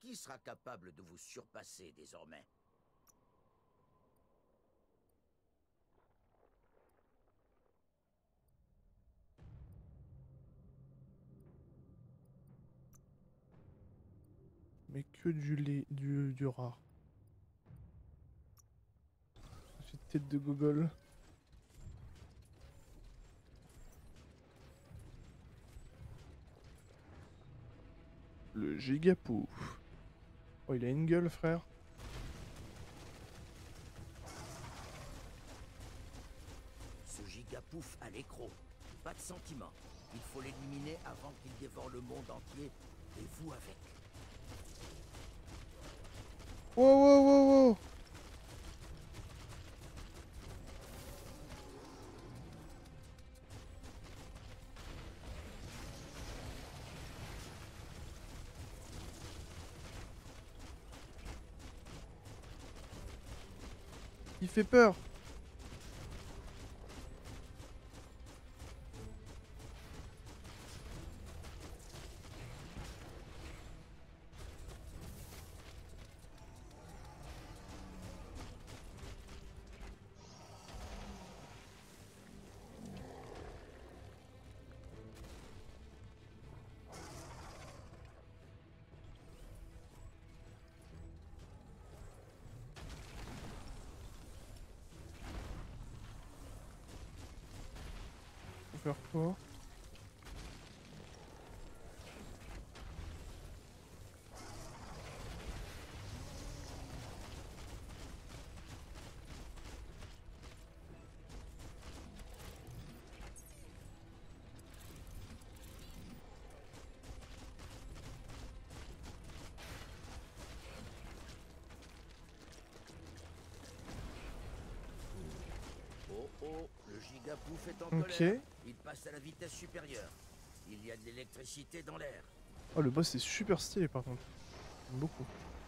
Qui sera capable de vous surpasser désormais? Mais que du lait, du rare. J'ai tête de gogol. Le gigapouf. Oh, il a une gueule, frère. Ce gigapouf a l'écro. Pas de sentiment. Il faut l'éliminer avant qu'il dévore le monde entier, et vous avec. Wow, wow, wow, wow. Il fait peur. Faut faire quoi? Oh oh, le gigapouf est en Ok. colère. Il passe à la vitesse supérieure. Il y a de l'électricité dans l'air. Oh, le boss est super stylé par contre. J'aime beaucoup.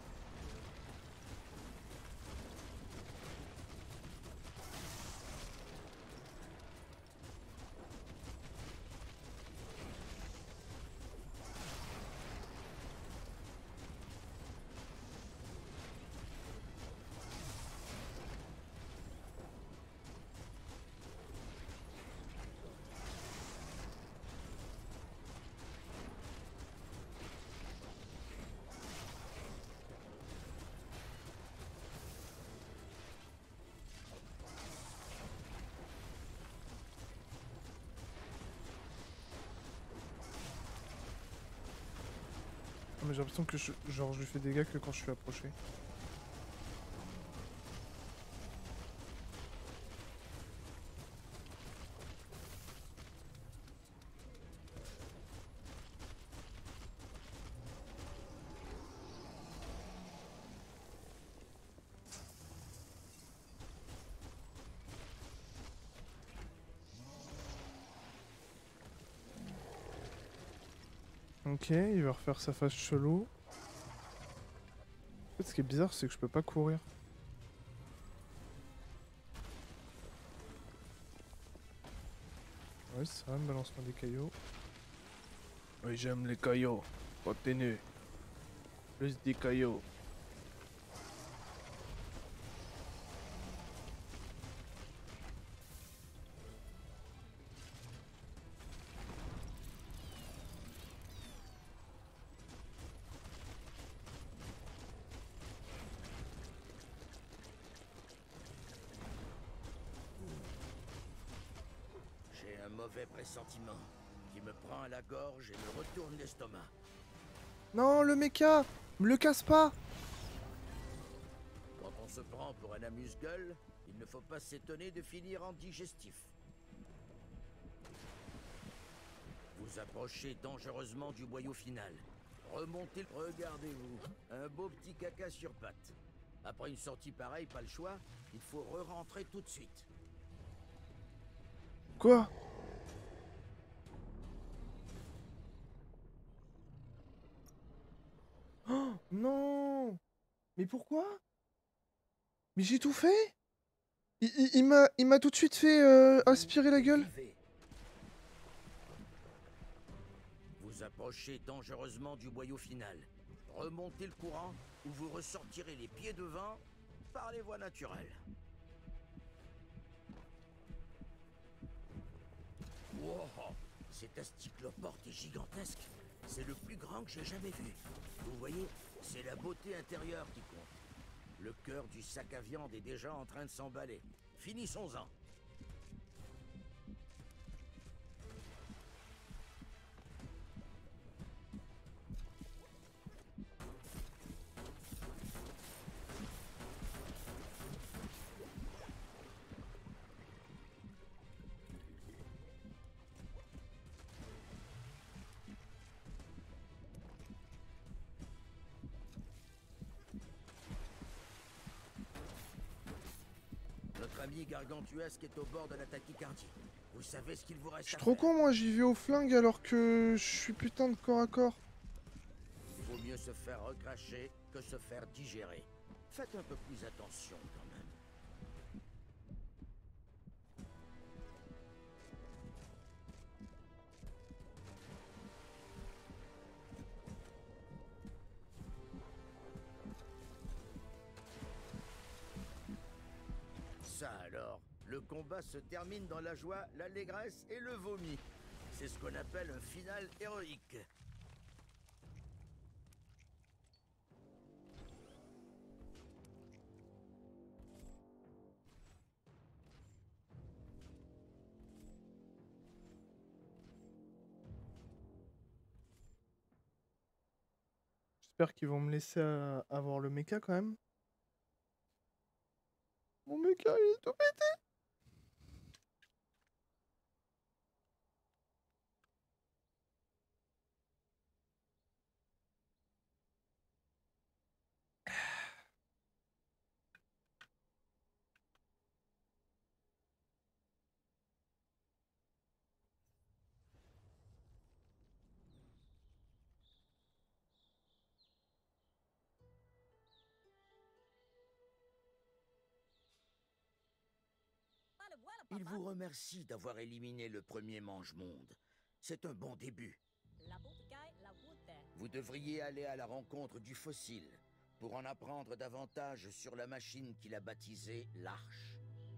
Ah, mais j'ai l'impression que genre, je lui fais des dégâts que quand je suis approché. Ok, il va refaire sa face chelou. En fait, ce qui est bizarre, c'est que je peux pas courir. Ouais, c'est ça, balance-moi des cailloux. Oui, j'aime les cailloux. Continue. Plus des cailloux. J'ai un mauvais pressentiment qui me prend à la gorge et me retourne l'estomac. Non, le mecha! Me le casse pas! Quand on se prend pour un amuse-gueule, il ne faut pas s'étonner de finir en digestif. Vous approchez dangereusement du boyau final. Remontez, regardez-vous, un beau petit caca sur pattes. Après une sortie pareille, pas le choix, il faut re-rentrer tout de suite. Quoi? Oh, non! Mais pourquoi? Mais j'ai tout fait? Il m'a tout de suite fait aspirer la gueule? Vivez. Vous approchez dangereusement du boyau final. Remontez le courant ou vous ressortirez les pieds devant par les voies naturelles. Wow, cet asticoporte est gigantesque. C'est le plus grand que j'ai jamais vu. Vous voyez, c'est la beauté intérieure qui compte. Le cœur du sac à viande est déjà en train de s'emballer. Finissons-en. Notre ami Gargantuesque est au bord de la tachycardie. Vous savez ce qu'il vous reste Je suis à trop faire. con, moi, j'y vais au flingue alors que je suis putain de corps à corps. Vaut mieux se faire recracher que se faire digérer. Faites un peu plus attention quand même. Ça alors, le combat se termine dans la joie, l'allégresse et le vomi. C'est ce qu'on appelle un final héroïque. J'espère qu'ils vont me laisser avoir le mecha quand même. Mon mecha, il est tout pété. Il vous remercie d'avoir éliminé le premier mange-monde. C'est un bon début. Vous devriez aller à la rencontre du fossile pour en apprendre davantage sur la machine qu'il a baptisée l'Arche.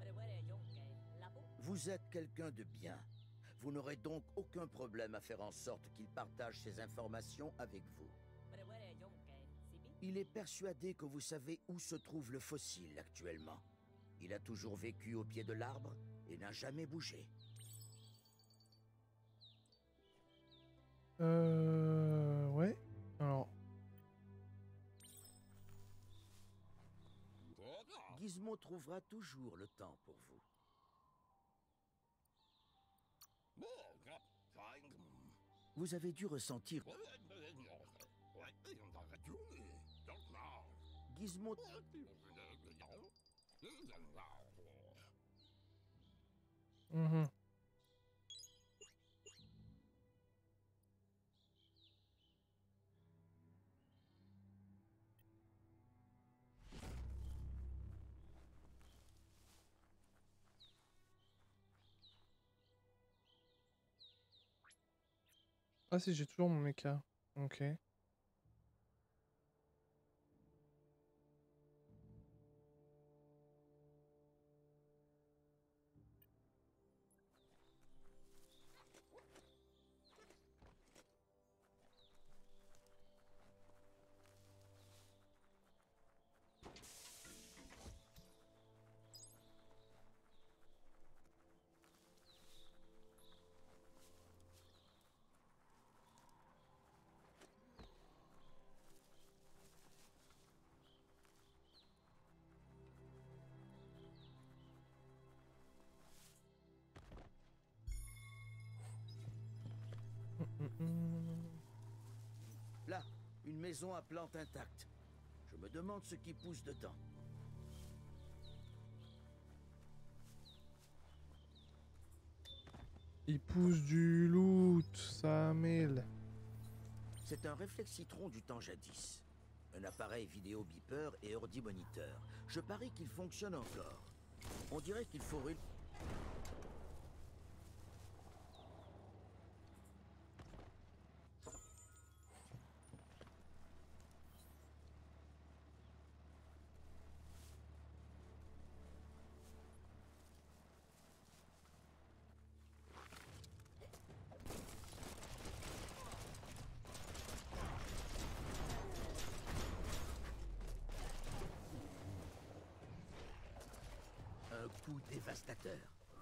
Vous êtes quelqu'un de bien. Vous n'aurez donc aucun problème à faire en sorte qu'il partage ces informations avec vous. Il est persuadé que vous savez où se trouve le fossile actuellement. Il a toujours vécu au pied de l'arbre et n'a jamais bougé. Ouais. Alors. Gizmo trouvera toujours le temps pour vous. Vous avez dû ressentir... Gizmo... Mhm. Ah si, j'ai toujours mon mecha. Ok. Là, une maison à plante intacte. Je me demande ce qui pousse dedans. Il pousse du loot, ça mêle. C'est un réflexitron du temps jadis. Un appareil vidéo beeper et ordi moniteur. Je parie qu'il fonctionne encore. On dirait qu'il faut... coup dévastateur.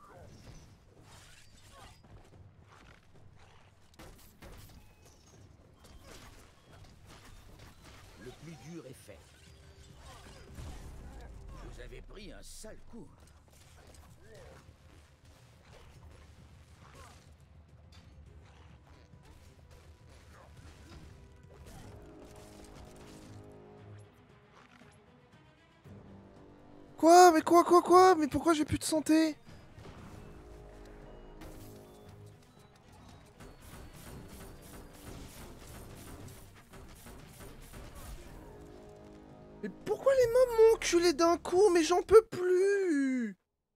Le plus dur est fait. Vous avez pris un sale coup. Quoi? Mais quoi? Mais pourquoi j'ai plus de santé? Mais pourquoi les mobs m'ont enculé d'un coup? Mais j'en peux plus!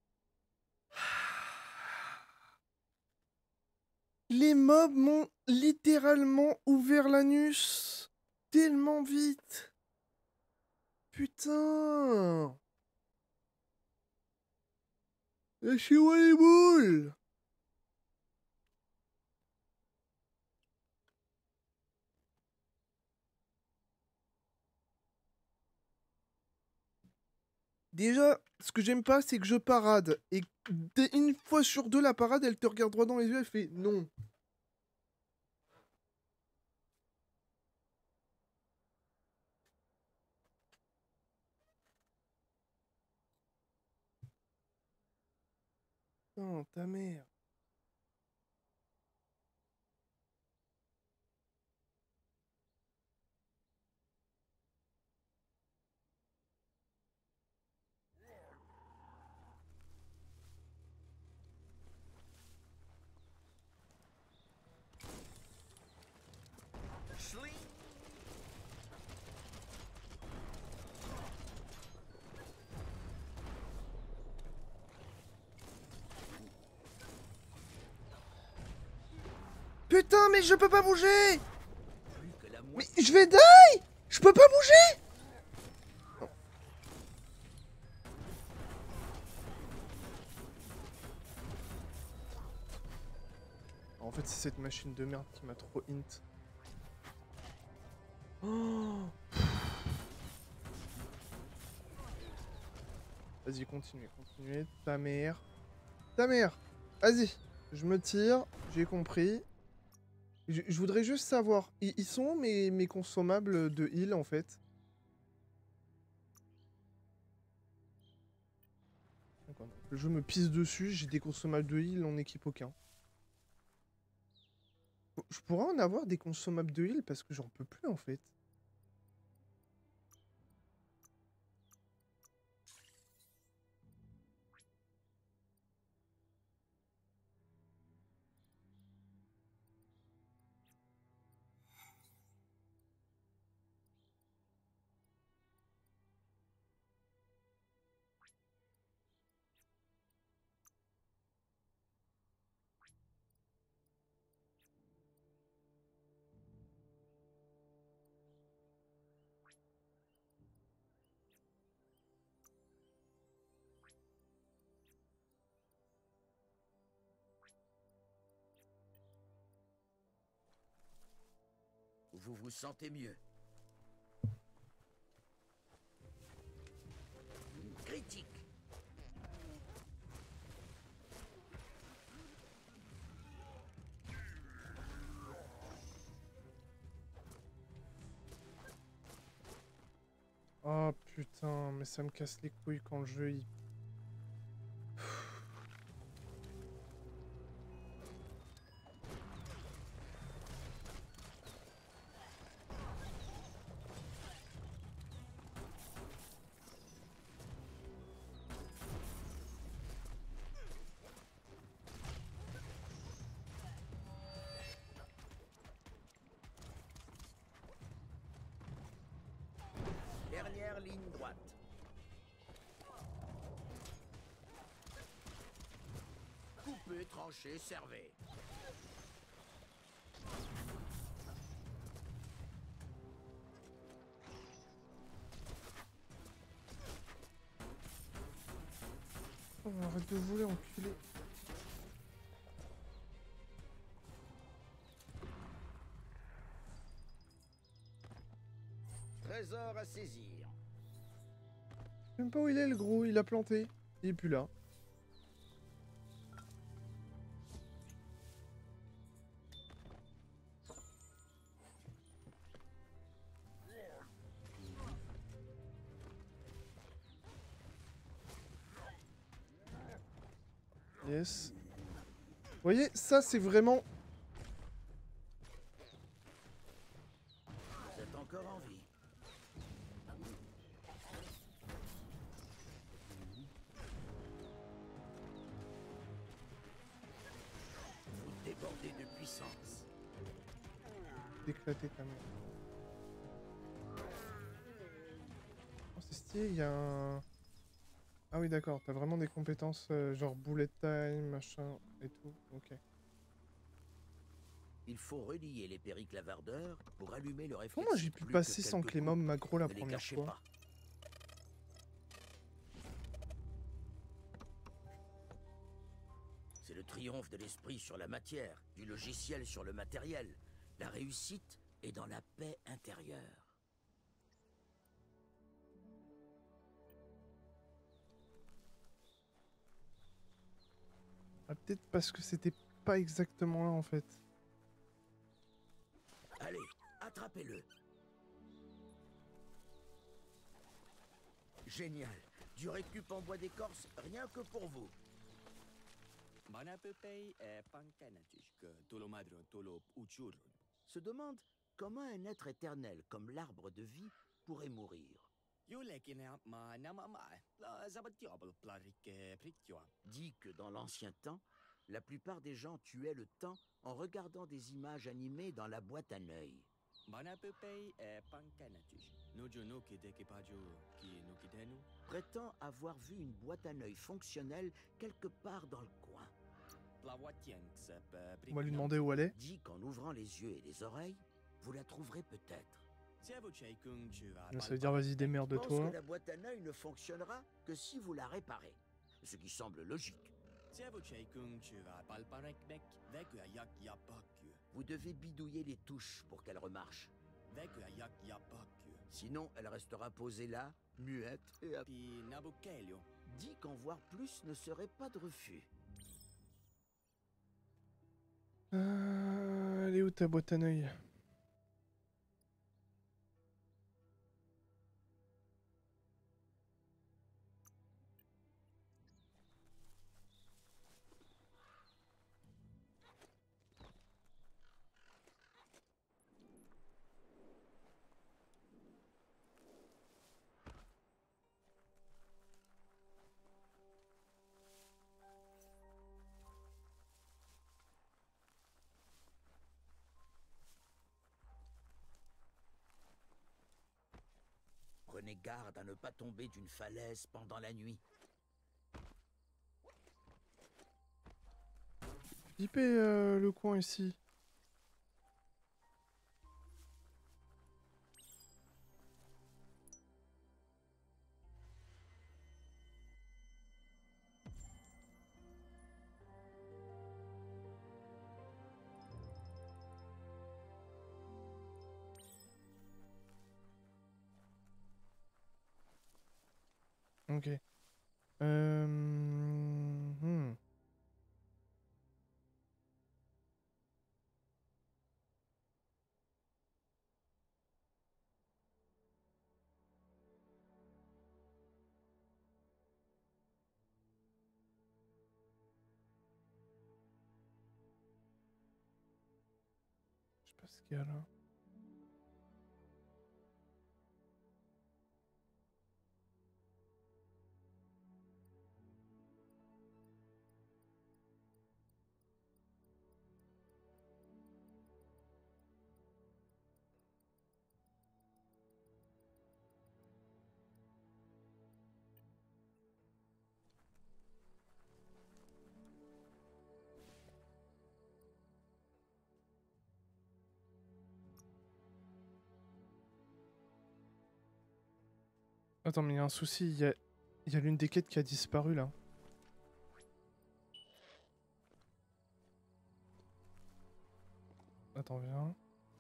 Les mobs m'ont littéralement ouvert l'anus tellement vite. Putain! Lâchez-moi les boules! Déjà, ce que j'aime pas, c'est que je parade. Et une fois sur deux, la parade, elle te regarde droit dans les yeux, elle fait non. Putain, ta mère. Putain, mais je peux pas bouger! Plus que la Mais moitié. je vais die! Je peux pas bouger! En fait, c'est cette machine de merde qui m'a trop hint. Oh. Vas-y, continuez. Ta mère. Ta mère! Vas-y, je me tire, j'ai compris. Je voudrais juste savoir, ils sont où mes consommables de heal en fait? D'accord, donc le jeu me pisse dessus, j'ai des consommables de heal, on équipe aucun. Je pourrais en avoir des consommables de heal parce que j'en peux plus en fait. Vous vous sentez mieux. Critique. Oh putain, mais ça me casse les couilles quand le jeu il... Dernière ligne droite. Coupez, tranchez, servez. Oh, arrête de voler, enculé. Trésor à saisir. Je sais même pas où il est le gros, il a planté. Il est plus là. Yes. Vous voyez, ça c'est vraiment... Vous êtes encore en vie. Vous débordez de puissance. d'éclater ta mère. Oh, c'est stylé, il y a un... Ah oui d'accord, t'as vraiment des compétences genre bullet time, machin et tout, ok. Il faut relier les périclavardeurs pour allumer le réflexe. Comment j'ai pu passer sans que les mobs m'aggro la première fois? Pas. C'est le triomphe de l'esprit sur la matière, du logiciel sur le matériel. La réussite est dans la paix intérieure. Ah, peut-être parce que c'était pas exactement là en fait. Allez, attrapez-le. Génial. Du récup en bois d'écorce, rien que pour vous. Se demande comment un être éternel comme l'arbre de vie pourrait mourir. Dit que dans l'ancien temps, la plupart des gens tuaient le temps en regardant des images animées dans la boîte à œil. Prétend avoir vu une boîte à œil fonctionnelle quelque part dans le coin. On va lui demander où elle est. Dit qu'en ouvrant les yeux et les oreilles, vous la trouverez peut-être. Ça veut dire vas-y démerde-toi. Je pense que la boîte à œil ne fonctionnera que si vous la réparez, ce qui semble logique. Vous devez bidouiller les touches pour qu'elle remarche. Sinon, elle restera posée là, muette et dit qu'en voir plus ne serait pas de refus. Elle est où ta boîte à œil? Prenez garde à ne pas tomber d'une falaise pendant la nuit. Flippé le coin ici. Ok. Je sais pas ce qu'il y a là. Attends, mais il y a un souci, il y a l'une des quêtes qui a disparu là. Attends, viens.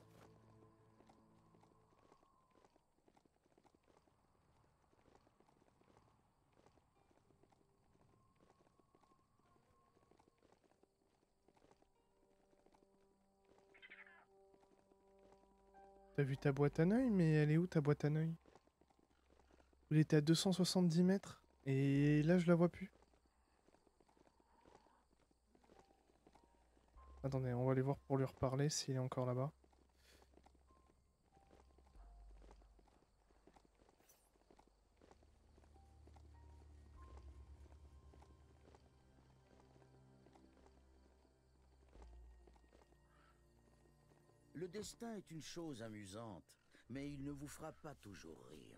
T'as vu ta boîte à œil, mais elle est où ta boîte à œil? Elle était à 270 mètres. Et là, je la vois plus. Attendez, on va aller voir pour lui reparler s'il est encore là-bas. Le destin est une chose amusante, mais il ne vous fera pas toujours rire.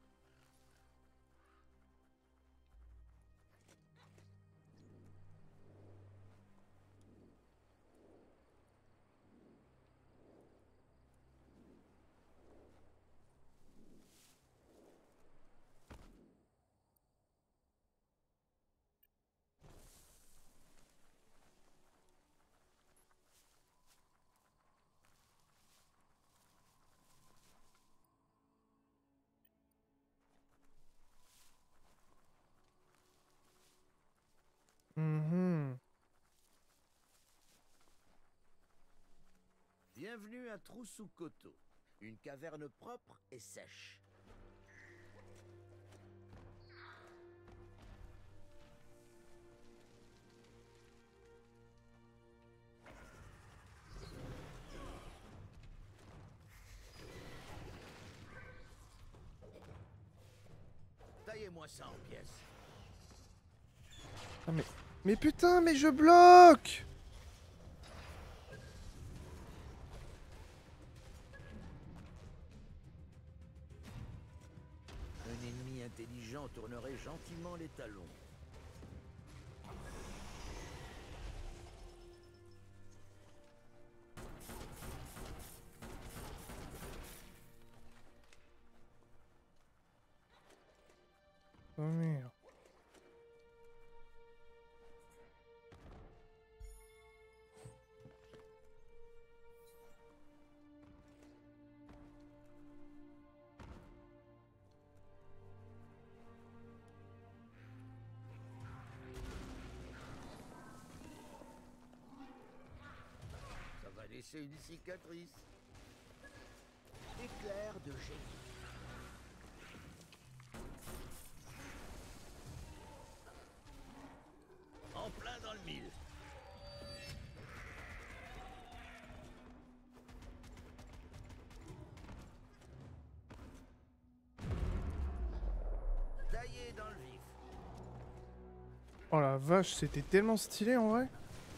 Mhm. Bienvenue à Troussoukhoto, une caverne propre et sèche. Taillez-moi ça en pièces. Ah mais putain, mais je bloque! Un ennemi intelligent tournerait gentiment les talons. Oh merde. Ça va laisser une cicatrice. Éclair de génie. En plein dans le mille. Taillé dans le vif. Oh la vache, c'était tellement stylé en vrai.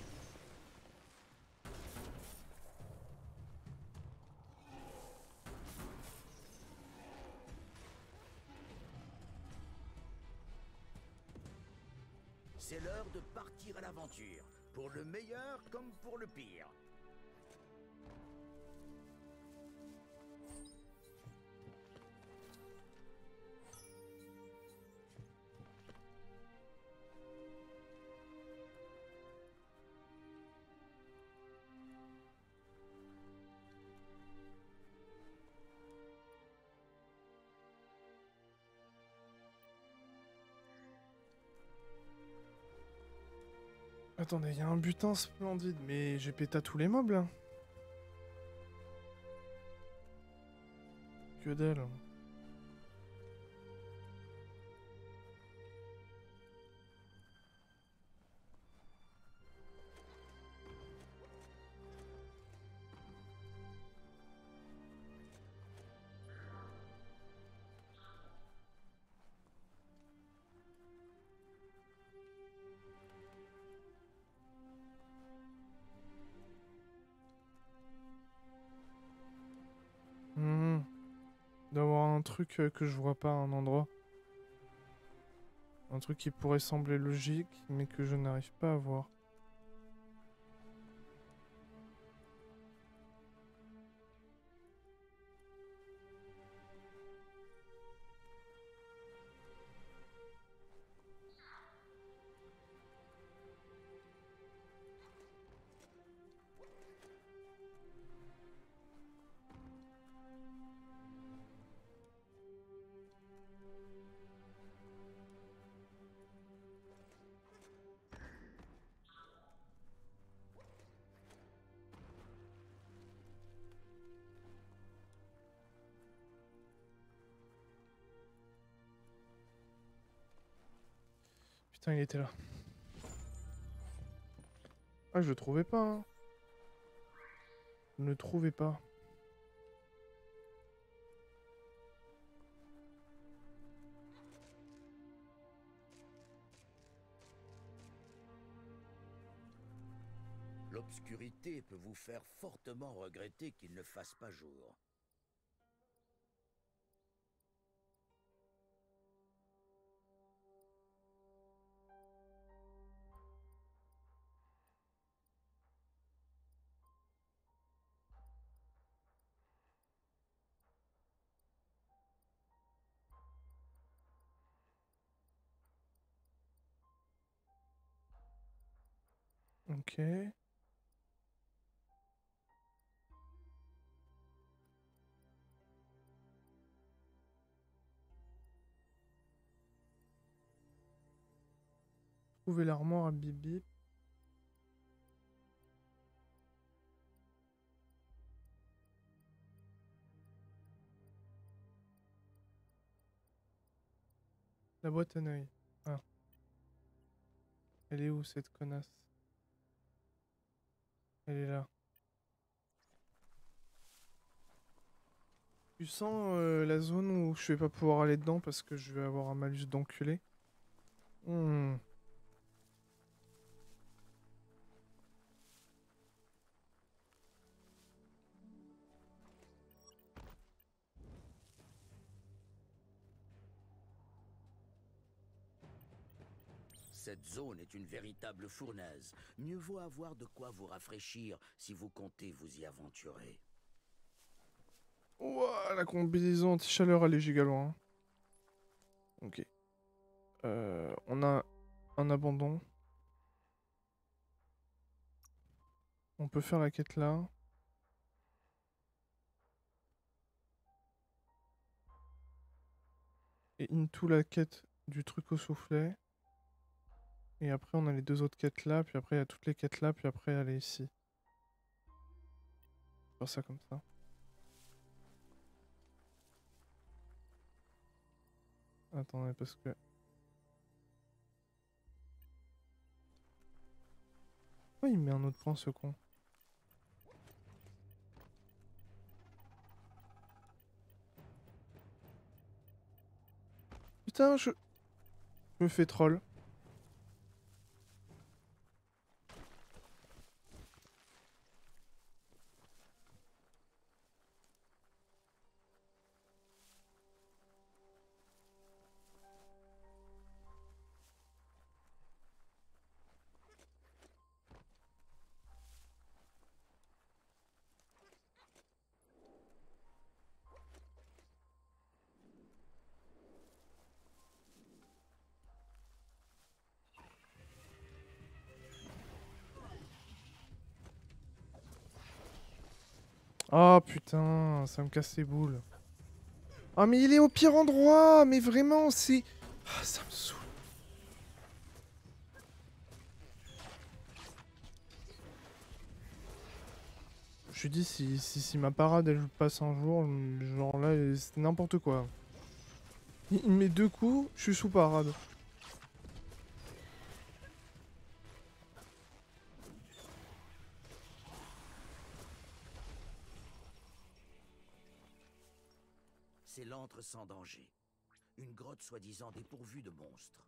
C'est l'heure de partir à l'aventure, pour le meilleur comme pour le pire. Attendez, il y a un butin splendide, mais j'ai pété à tous les mobs là. Que dalle. D'avoir un truc que je vois pas à un endroit. Un truc qui pourrait sembler logique, mais que je n'arrive pas à voir. Putain, il était là. Ah, je le trouvais pas, hein. Ne le trouvez pas. L'obscurité peut vous faire fortement regretter qu'il ne fasse pas jour. Ok. Trouvez l'armoire à bip bip. La boîte à œil. Ah. Elle est où cette connasse? Elle est là. Tu sens la zone où je vais pas pouvoir aller dedans parce que je vais avoir un malus d'enculé? Hmm. Cette zone est une véritable fournaise. Mieux vaut avoir de quoi vous rafraîchir si vous comptez vous y aventurer. Ouah, la combinaison anti-chaleur, elle est giga loin, hein. Ok. On a un abandon. On peut faire la quête là. Et into la quête du truc au soufflet. Et après on a les deux autres quêtes là, puis après il y a toutes les quêtes là, puis après elle est ici. Faire ça comme ça. Attendez, parce que... Pourquoi il met un autre point ce con? Putain, je me fais troll. Ah putain, ça me casse les boules. Ah mais il est au pire endroit, mais vraiment, c'est... Ah, ça me saoule. Je dis, si ma parade elle passe un jour, genre là, c'est n'importe quoi. Il met deux coups, je suis sous parade. C'est l'antre sans danger. Une grotte soi-disant dépourvue de monstres.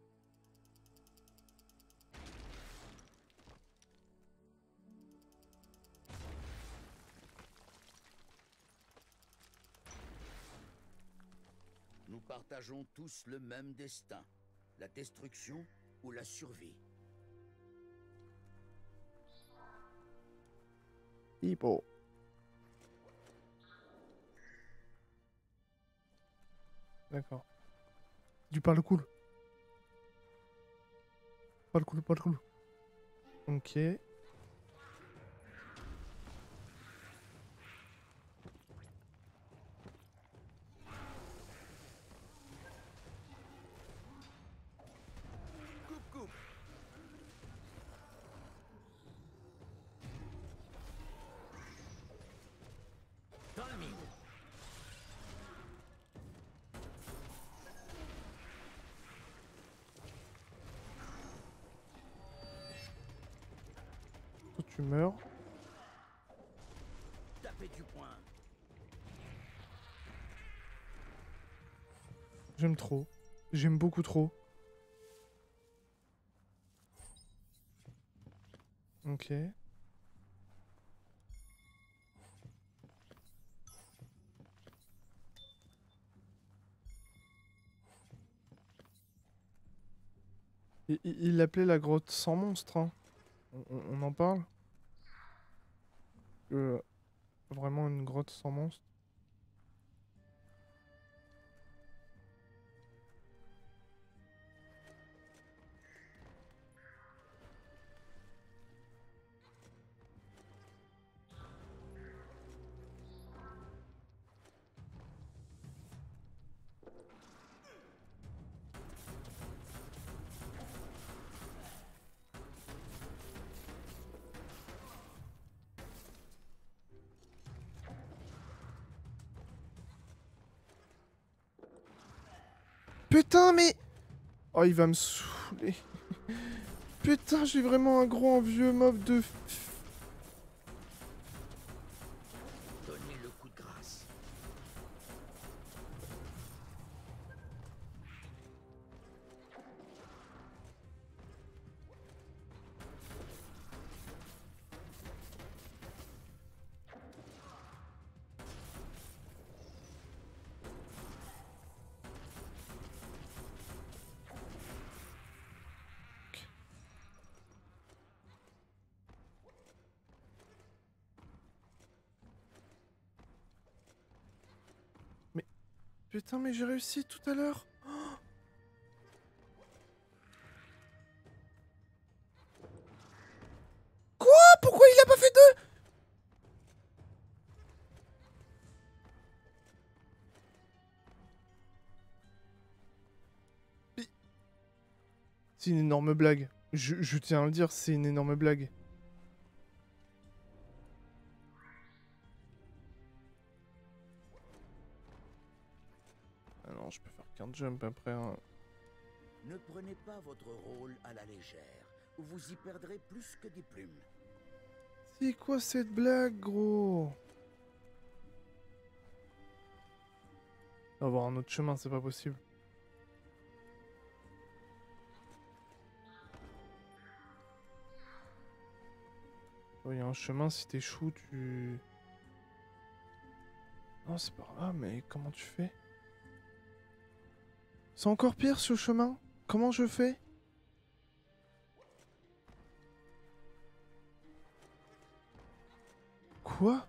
Nous partageons tous le même destin. La destruction ou la survie. Hippo. D'accord. Du pas le cool. Pas le cool, pas le cool. Ok. Coupe, coupe. Dans le mine. Toi tu meurs. loin. J'aime trop. J'aime beaucoup trop. Ok. Il l'appelait la grotte sans monstre, hein. On en parle? Vraiment une grotte sans monstre. Putain, mais... Oh, il va me saouler. Putain, j'ai vraiment un gros vieux mob de... Donnez le coup de grâce. Putain, mais j'ai réussi tout à l'heure. Quoi? Pourquoi il a pas fait deux? C'est une énorme blague. Je tiens à le dire, c'est une énorme blague. Ah non, je peux faire qu'un jump après. Hein. Ne prenez pas votre rôle à la légère, ou vous y perdrez plus que des plumes. C'est quoi cette blague, gros? On va avoir un autre chemin, c'est pas possible. Oh, il y a un chemin, si t'échoues, tu... Non, c'est pas grave, mais comment tu fais? C'est encore pire, ce chemin? Comment je fais? Quoi?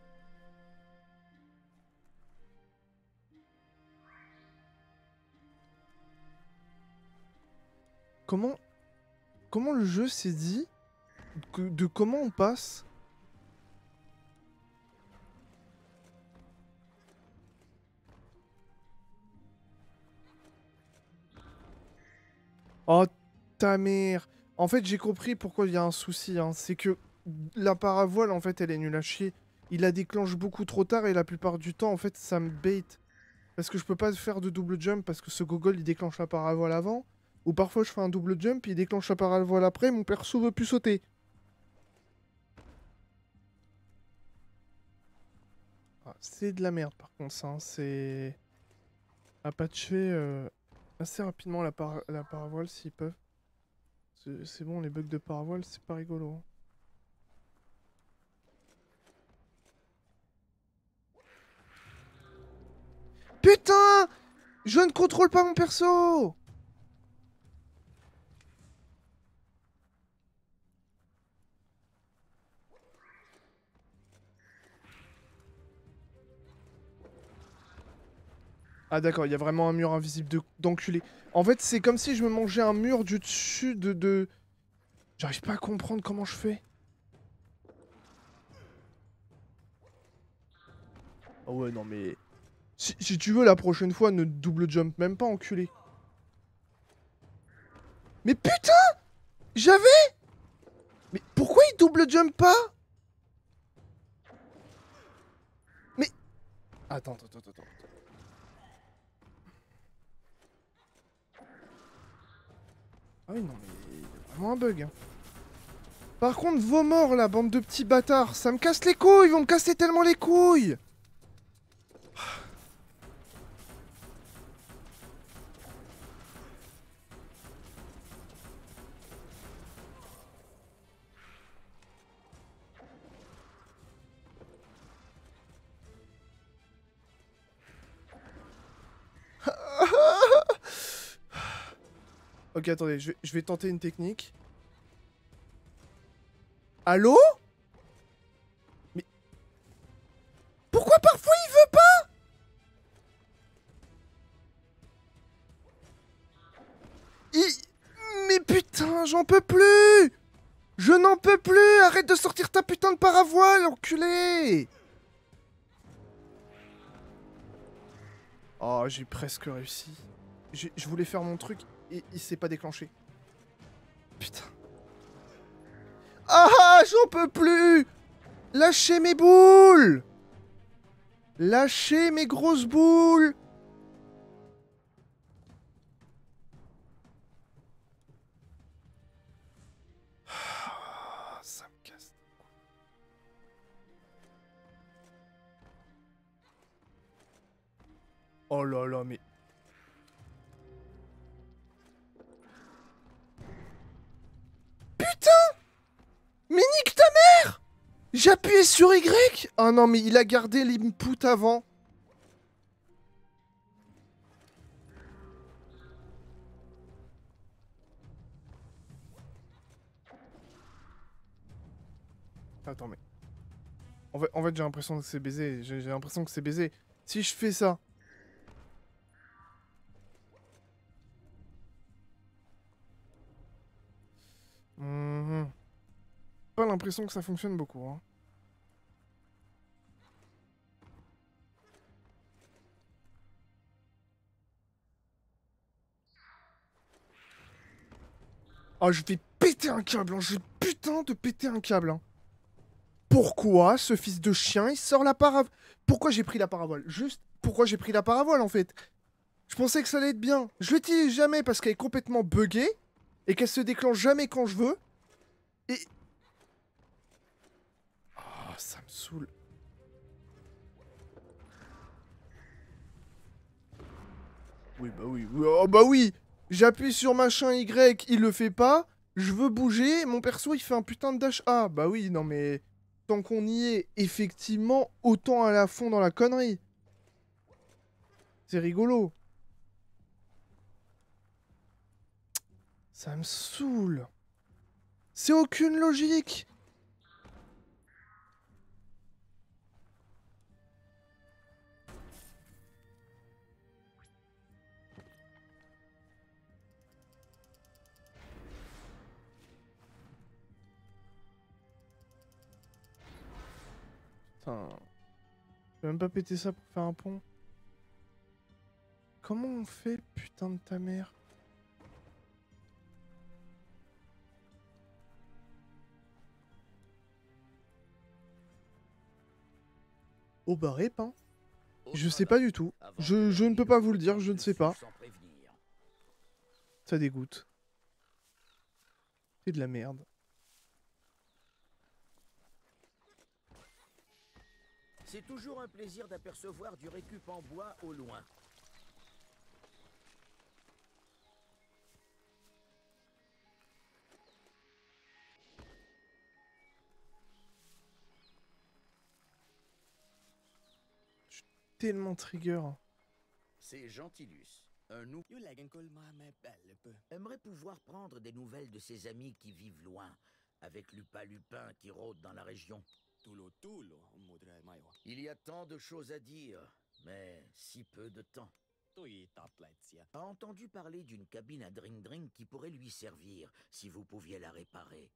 Comment le jeu s'est dit de comment on passe? Oh ta mère! En fait, j'ai compris pourquoi il y a un souci, hein. C'est que la paravoile, en fait, elle est nulle à chier. Il la déclenche beaucoup trop tard et la plupart du temps, en fait, ça me bait. Parce que je peux pas faire de double jump parce que ce gogol, il déclenche la paravoile avant. Ou parfois, je fais un double jump, il déclenche la paravoile après, mon perso veut plus sauter. Ah, c'est de la merde, par contre, ça, hein. C'est... à patcher assez rapidement la paravoile s'ils peuvent. C'est bon, les bugs de paravoile, c'est pas rigolo. Hein. Putain! Je ne contrôle pas mon perso! Ah d'accord, il y a vraiment un mur invisible d'enculé. En fait, c'est comme si je me mangeais un mur du dessus de... J'arrive pas à comprendre comment je fais. Ah ouais, non mais... Si tu veux, la prochaine fois, ne double jump même pas, enculé. Mais putain! J'avais... Mais pourquoi il double jump pas? Mais... Attends. Ah oui, non mais... il y a vraiment un bug. Hein. Par contre, vos morts, la bande de petits bâtards, ça me casse les couilles, ils vont me casser tellement les couilles! Ok, attendez, je vais tenter une technique. Allô? Mais... Pourquoi parfois il veut pas? Mais putain, j'en peux plus! Je n'en peux plus! Arrête de sortir ta putain de paravoile, enculé! Oh, j'ai presque réussi. Je voulais faire mon truc et il s'est pas déclenché. Putain. Ah, j'en peux plus! Lâchez mes boules! Lâchez mes grosses boules! Ah, ça me casse. Oh là là, mais... Putain! Mais nique ta mère! J'ai appuyé sur Y! Oh non, mais il a gardé l'input avant. Attends, mais... En fait j'ai l'impression que c'est baisé. J'ai l'impression que c'est baisé. Si je fais ça... Pas l'impression que ça fonctionne beaucoup, hein. Oh, je vais péter un câble, hein. Je vais putain de péter un câble, hein. Pourquoi ce fils de chien, il sort la paravoile? Pourquoi j'ai pris la paravoile? Juste, pourquoi j'ai pris la paravoile, en fait? Je pensais que ça allait être bien. Je l'utilise jamais parce qu'elle est complètement buggée et qu'elle se déclenche jamais quand je veux. Et... Oh, ça me saoule. Oui, bah oui. Oh, bah oui. J'appuie sur machin Y, il le fait pas. Je veux bouger, mon perso, il fait un putain de dash A. Bah oui, non mais... Tant qu'on y est, effectivement, autant aller à fond dans la connerie. C'est rigolo. Ça me saoule. C'est aucune logique. Putain. Je peux même pas péter ça pour faire un pont. Comment on fait, putain de ta mère? Oh bah rip, hein. Je sais pas du tout. Je ne peux pas vous le dire, je ne sais pas. Ça dégoûte. C'est de la merde. C'est toujours un plaisir d'apercevoir du récup en bois au loin. Tellement trigger. C'est Gentilus, un nous aimerait pouvoir prendre des nouvelles de ses amis qui vivent loin, avec Lupa Lupin qui rôde dans la région. Il y a tant de choses à dire, mais si peu de temps. A entendu parler d'une cabine à Dring qui pourrait lui servir, si vous pouviez la réparer.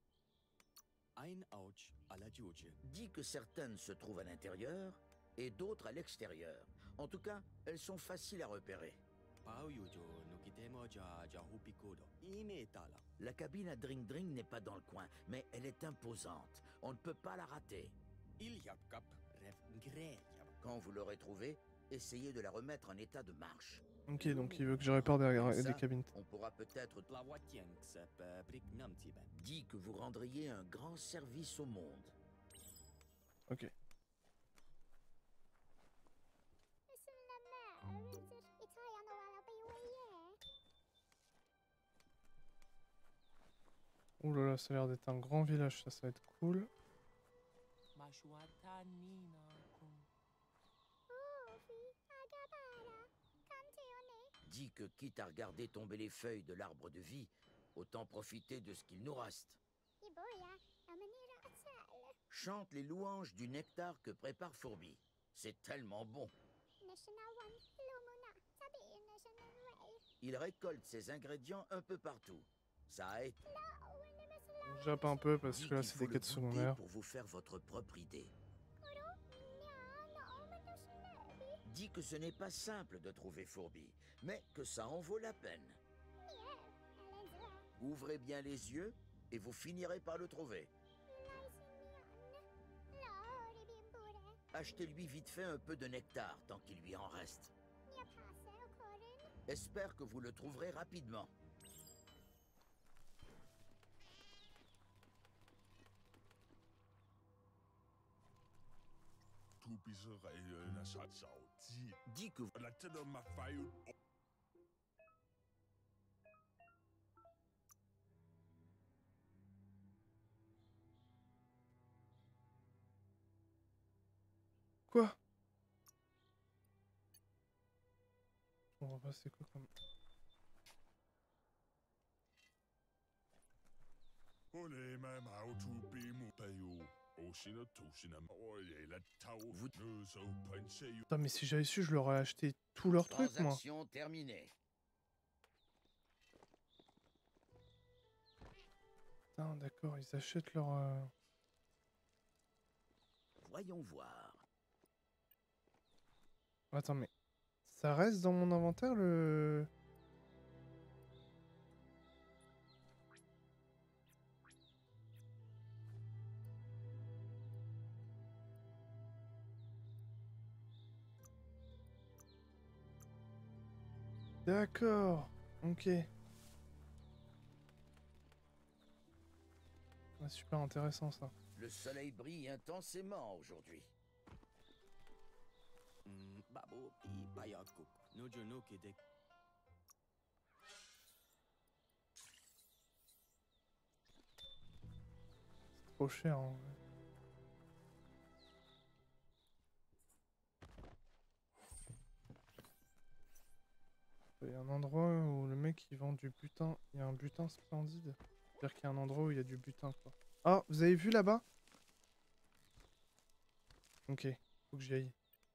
Dit que certaines se trouvent à l'intérieur et d'autres à l'extérieur. En tout cas, elles sont faciles à repérer. La cabine à Dring n'est pas dans le coin, mais elle est imposante. On ne peut pas la rater. Quand vous l'aurez trouvée, essayez de la remettre en état de marche. Ok, donc il veut que je répare des cabines. On pourra peut-être... Dit que vous rendriez un grand service au monde. Ok. Ouh là là, ça a l'air d'être un grand village, ça va être cool. dit que quitte à regarder tomber les feuilles de l'arbre de vie, autant profiter de ce qu'il nous reste. Chante les louanges du nectar que prépare Fourbi. C'est tellement bon. Il récolte ses ingrédients un peu partout. Ça aide. On jappe un peu parce Dit que là qu'il c'est faut des le quêtes goûter secondaires. pour vous faire votre propre idée. Dit que ce n'est pas simple de trouver Fourbi, mais que ça en vaut la peine. Ouvrez bien les yeux et vous finirez par le trouver. Achetez-lui vite fait un peu de nectar tant qu'il lui en reste. Espère que vous le trouverez rapidement. Dit que Quoi? On va pas c'est quoi comme... Putain mais si j'avais su je leur aurais acheté tous leurs trucs moi. transaction terminée. Putain d'accord ils achètent leur... Voyons voir. Attends mais... Ça reste dans mon inventaire le... D'accord. Ok. Ouais, super intéressant ça. Le soleil brille intensément aujourd'hui. Trop cher hein. Il y a un endroit où le mec il vend du butin. Il y a un butin splendide. C'est-à-dire qu'il y a un endroit où il y a du butin quoi. Ah, vous avez vu là-bas? Ok, faut que j'y aille.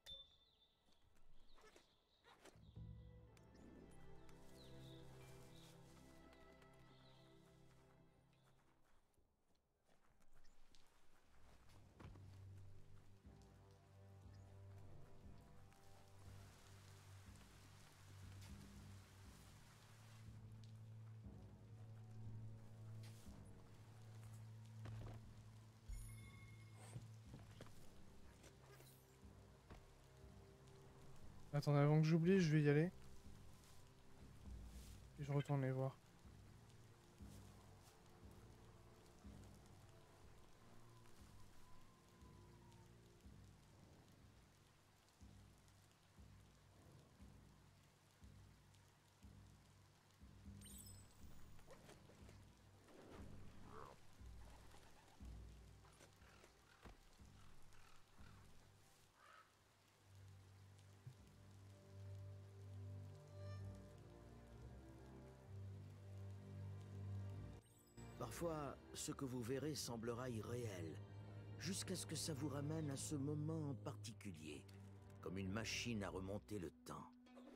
Attendez, avant que j'oublie, je vais y aller. Et je retourne les voir. Parfois, ce que vous verrez semblera irréel, jusqu'à ce que ça vous ramène à ce moment en particulier, comme une machine à remonter le temps.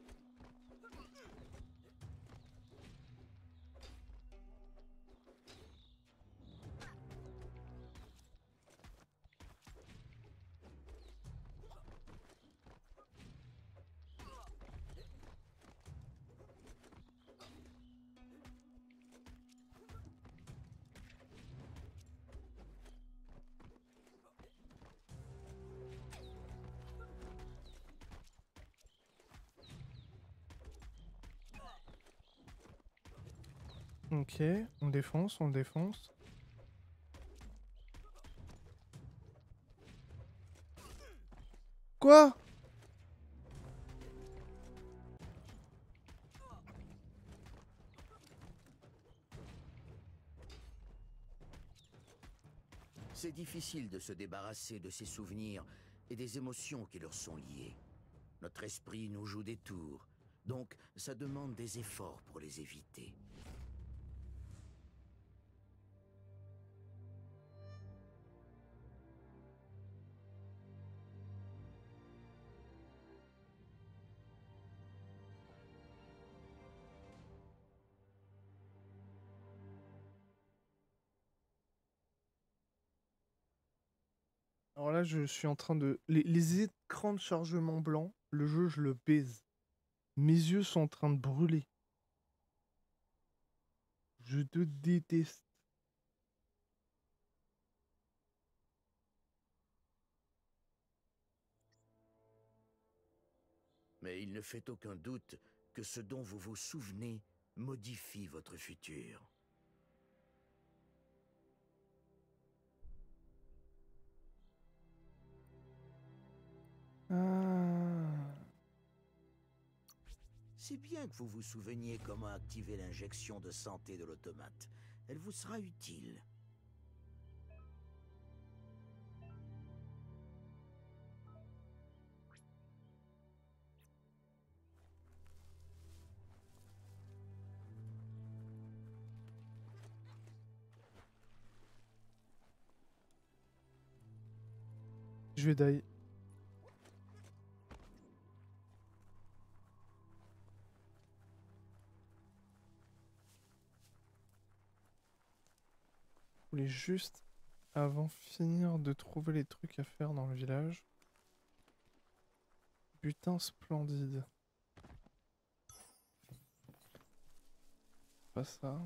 Ok, on défonce, on défonce. Quoi? C'est difficile de se débarrasser de ces souvenirs et des émotions qui leur sont liées. Notre esprit nous joue des tours, Donc, ça demande des efforts pour les éviter. Alors là, je suis en train de... Les écrans de chargement blanc, le jeu, je le baise. Mes yeux sont en train de brûler. Je te déteste. Mais il ne fait aucun doute que ce dont vous vous souvenez modifie votre futur. Ah. C'est bien que vous vous souveniez comment activer l'injection de santé de l'automate. Elle vous sera utile. Je vais die. Je voulais juste, avant finir de trouver les trucs à faire dans le village. Butin splendide. Pas ça.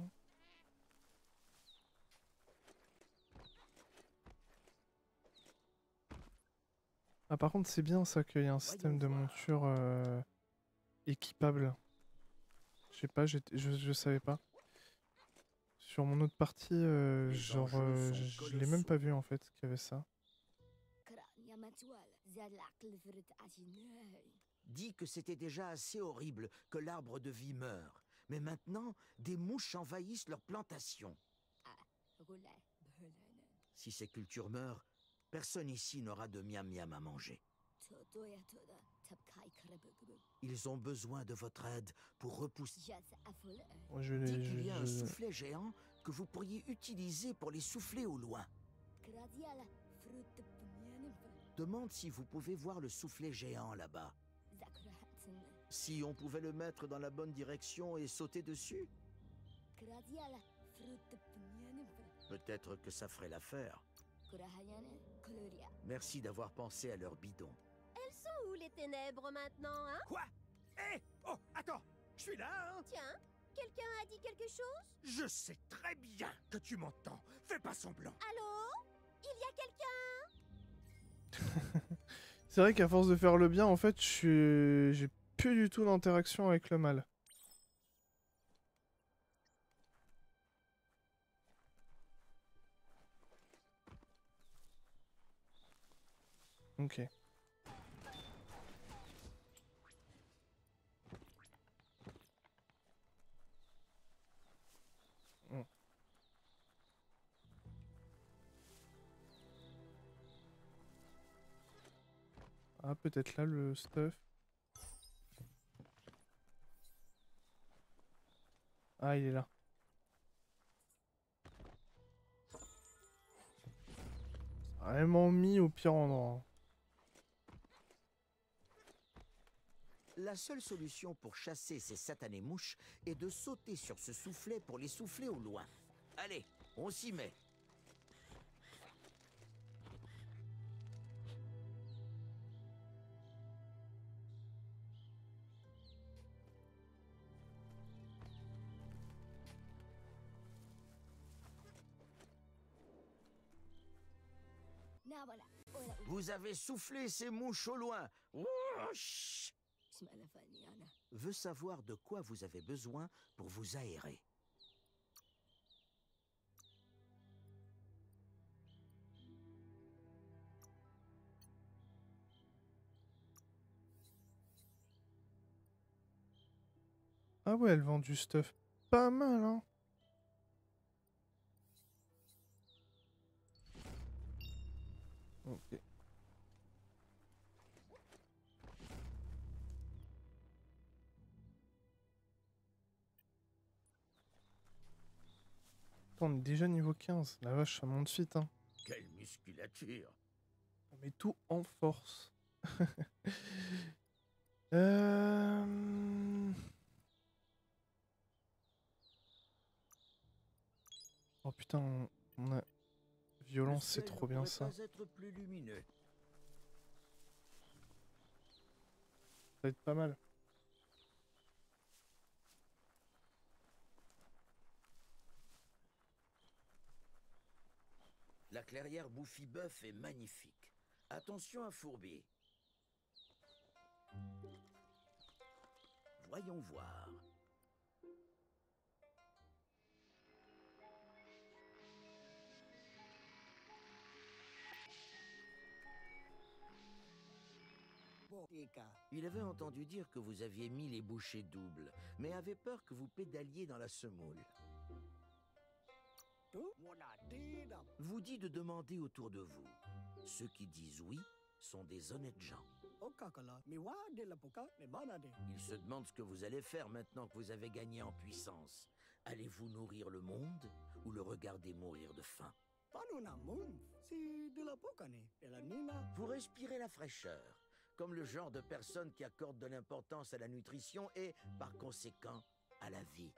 Ah par contre c'est bien ça qu'il y a un système de monture équipable. Je sais pas, je savais pas. Sur mon autre partie, genre je l'ai même pas vu en fait qu'il y avait ça. Dit que c'était déjà assez horrible que l'arbre de vie meure. Mais maintenant, des mouches envahissent leurs plantations. Si ces cultures meurent, personne ici n'aura de miam-miam à manger. Ils ont besoin de votre aide pour repousser. Je Dit qu'il y a un soufflet géant que vous pourriez utiliser pour les souffler au loin. Demande si vous pouvez voir le soufflet géant là-bas. Si on pouvait le mettre dans la bonne direction et sauter dessus? Peut-être que ça ferait l'affaire. Merci d'avoir pensé à leur bidon. Elles sont où les ténèbres maintenant, hein? Quoi? Hé! Oh, attends! Je suis là, hein? Tiens, quelqu'un a dit quelque chose? Je sais très bien que tu m'entends. Fais pas semblant. Allô? Il y a quelqu'un? C'est vrai qu'à force de faire le bien, en fait, j'ai plus du tout d'interaction avec le mal. Ok. Ah, peut-être là le stuff. Ah, il est là. Vraiment mis au pire endroit. La seule solution pour chasser ces satanées mouches est de sauter sur ce soufflet pour les souffler au loin. Allez, on s'y met. Vous avez soufflé ces mouches au loin. Wouch! Veut savoir de quoi vous avez besoin pour vous aérer. Ah ouais, elle vend du stuff pas mal, hein. Ok. On est déjà niveau 15. La vache, ça monte vite, hein. Quelle musculature! On met tout en force. Euh... Oh putain, on a... Violence, c'est trop bien ça. Pas être plus lumineux. Ça va être pas mal. La clairière Bouffi-Bœuf est magnifique. Attention à fourber. Voyons voir. Il avait entendu dire que vous aviez mis les bouchées doubles, mais avait peur que vous pédaliez dans la semoule. Vous dit de demander autour de vous. Ceux qui disent oui sont des honnêtes gens. Ils se demandent ce que vous allez faire maintenant que vous avez gagné en puissance. Allez-vous nourrir le monde ou le regarder mourir de faim? Vous respirez la fraîcheur, comme le genre de personne qui accorde de l'importance à la nutrition et, par conséquent, à la vie.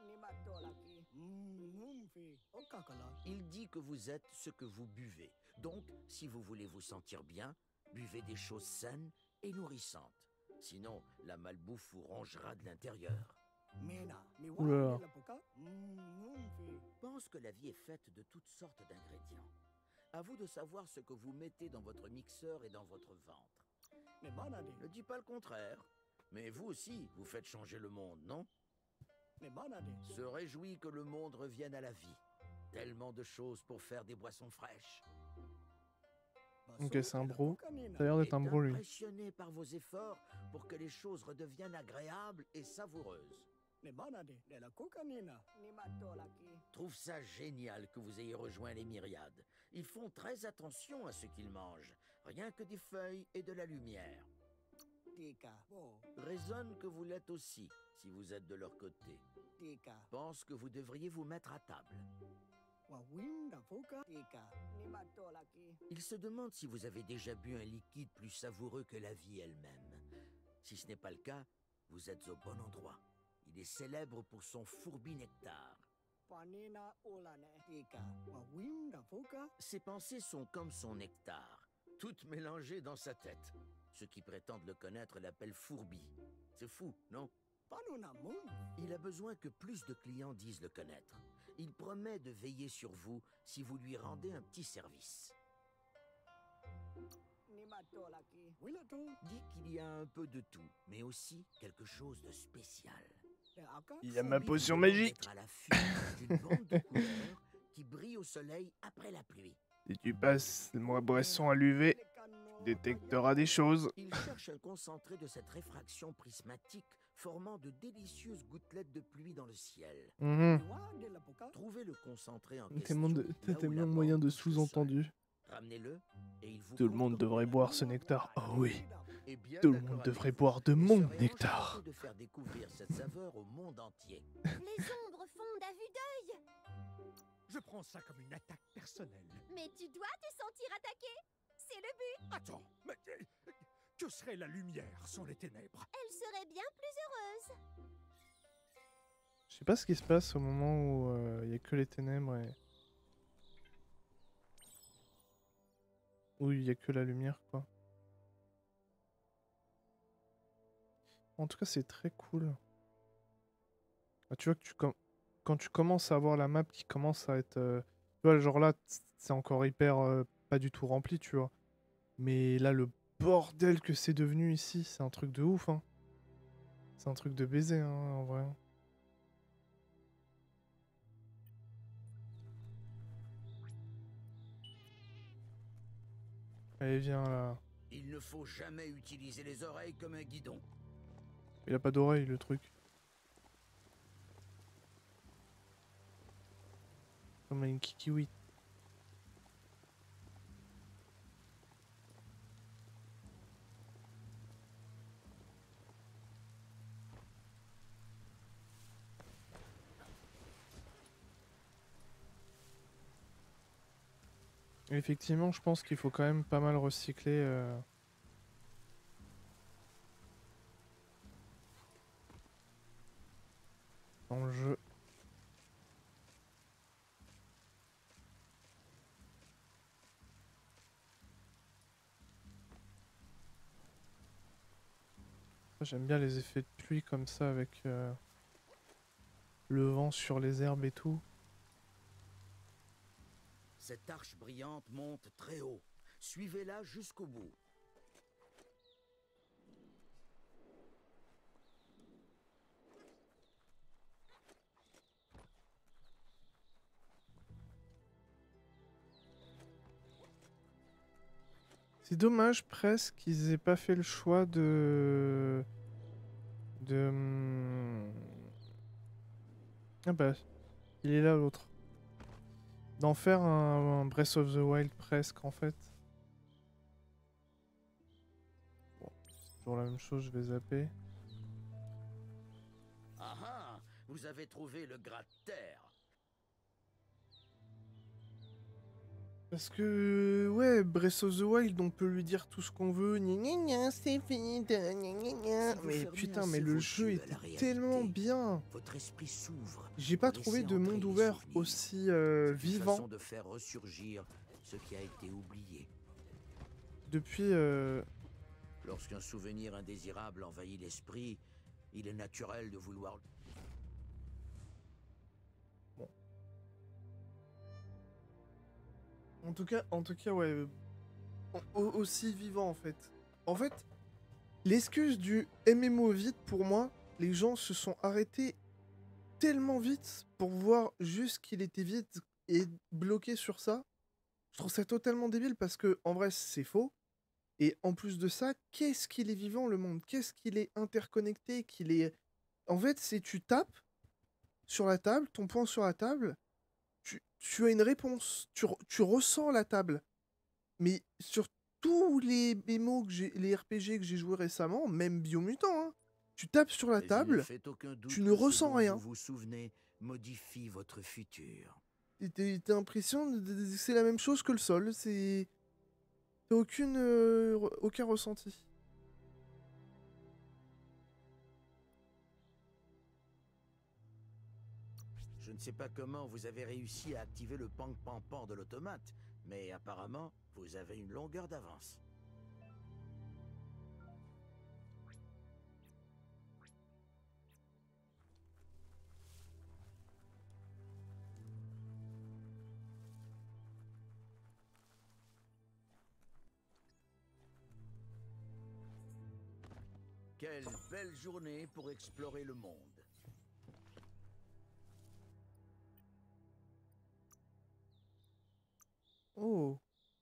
Il dit que vous êtes ce que vous buvez. Donc, si vous voulez vous sentir bien, buvez des choses saines et nourrissantes. Sinon, la malbouffe vous rongera de l'intérieur. Oula. Pense que la vie est faite de toutes sortes d'ingrédients. À vous de savoir ce que vous mettez dans votre mixeur et dans votre ventre. Ne dis pas le contraire. Mais vous aussi, vous faites changer le monde, non? Se réjouit que le monde revienne à la vie. Tellement de choses pour faire des boissons fraîches. Ok, c'est un bro. Ça a l'air d'être un bro, lui. Impressionné par vos efforts pour que les choses redeviennent agréables et savoureuses. Trouve ça génial que vous ayez rejoint les myriades. Ils font très attention à ce qu'ils mangent. Rien que des feuilles et de la lumière. Raisonne que vous l'êtes aussi, si vous êtes de leur côté. Pense que vous devriez vous mettre à table. Il se demande si vous avez déjà bu un liquide plus savoureux que la vie elle-même. Si ce n'est pas le cas, vous êtes au bon endroit. Il est célèbre pour son fourbi nectar. Ses pensées sont comme son nectar, toutes mélangées dans sa tête. Ceux qui prétendent le connaître l'appellent fourbi. C'est fou, non? Il a besoin que plus de clients disent le connaître. Il promet de veiller sur vous si vous lui rendez un petit service. Dit qu'il y a un peu de tout, mais aussi quelque chose de spécial. Il y a ma Fourbi potion vous magique. mettre à l'affût d'une bande de couleurs qui brille au soleil après la pluie. Si tu passes moi boisson à l'UV, tu détecteras des choses. Il cherche un concentré de cette réfraction prismatique formant de délicieuses gouttelettes de pluie dans le ciel. Trouvez le concentré en question. Tellement de moyens de sous-entendus. Ramenez-le et il vous Tout le monde comptera devrait la boire ce mise en nectar. place. Oh oui. Et bien Tout le d'accord monde avec devrait vous. boire de Il mon serait nectar. enchanté de faire découvrir cette saveur au monde entier. Les ombres fondent à vue d'œil. Je prends ça comme une attaque personnelle. Mais tu dois te sentir attaqué. C'est le but. Attends, mais que serait la lumière sans les ténèbres? Elle serait bien plus heureuse. Je sais pas ce qui se passe au moment où il y a que les ténèbres et... où il y a que la lumière, quoi. En tout cas, c'est très cool. Ah, tu vois que quand tu commences à avoir la map qui commence à être... Tu vois, genre là, c'est encore hyper pas du tout rempli, tu vois. Mais là, le bordel que c'est devenu ici, c'est un truc de ouf, hein. C'est un truc de baiser, hein, en vrai. Allez, viens là. Il ne faut jamais utiliser les oreilles comme un guidon. Il a pas d'oreille, le truc. Comme une kikiwi. Effectivement, je pense qu'il faut quand même pas mal recycler dans le jeu. J'aime bien les effets de pluie comme ça avec le vent sur les herbes et tout. Cette arche brillante monte très haut. Suivez-la jusqu'au bout. C'est dommage presque qu'ils aient pas fait le choix de... Ah bah, il est là l'autre. D'en faire un Breath of the Wild presque en fait. Bon, c'est toujours la même chose, je vais zapper. Ah ah, vous avez trouvé le Gratte Terre. Parce que, ouais, Breath of the Wild, on peut lui dire tout ce qu'on veut. Gna gna gna, c'est fini, gna gna gna. Si vous Mais fermez putain, assez mais le vos jeu yeux à la était réalité, tellement bien. Votre esprit s'ouvre. J'ai pas pour trouvé laisser de entrer monde les ouvert souvenirs. aussi C'est une vivant façon de faire ressurgir ce qui a été oublié. depuis... Lorsqu'un souvenir indésirable envahit l'esprit, il est naturel de vouloir... En tout cas, ouais, aussi vivant en fait. En fait, l'excuse du MMO vite, pour moi, les gens se sont arrêtés tellement vite pour voir juste qu'il était vite et bloqué sur ça. Je trouve ça totalement débile parce que, en vrai, c'est faux. Et en plus de ça, qu'est-ce qu'il est vivant le monde? Qu'est-ce qu'il est interconnecté? Qu'il est. En fait, c'est tu tapes sur la table, ton poing sur la table, tu as une réponse, tu ressens la table. Mais sur tous les MMO les RPG que j'ai joué récemment, même Biomutant, hein, tu tapes sur la Mais il ne table, fait aucun doute tu ne que ce ressens dont rien. vous vous souvenez modifie votre futur. Et t'as l'impression que c'est la même chose que le sol. T'as aucun ressenti. Je ne sais pas comment vous avez réussi à activer le pang-pang-pang de l'automate, mais apparemment, vous avez une longueur d'avance. Quelle belle journée pour explorer le monde. Oh.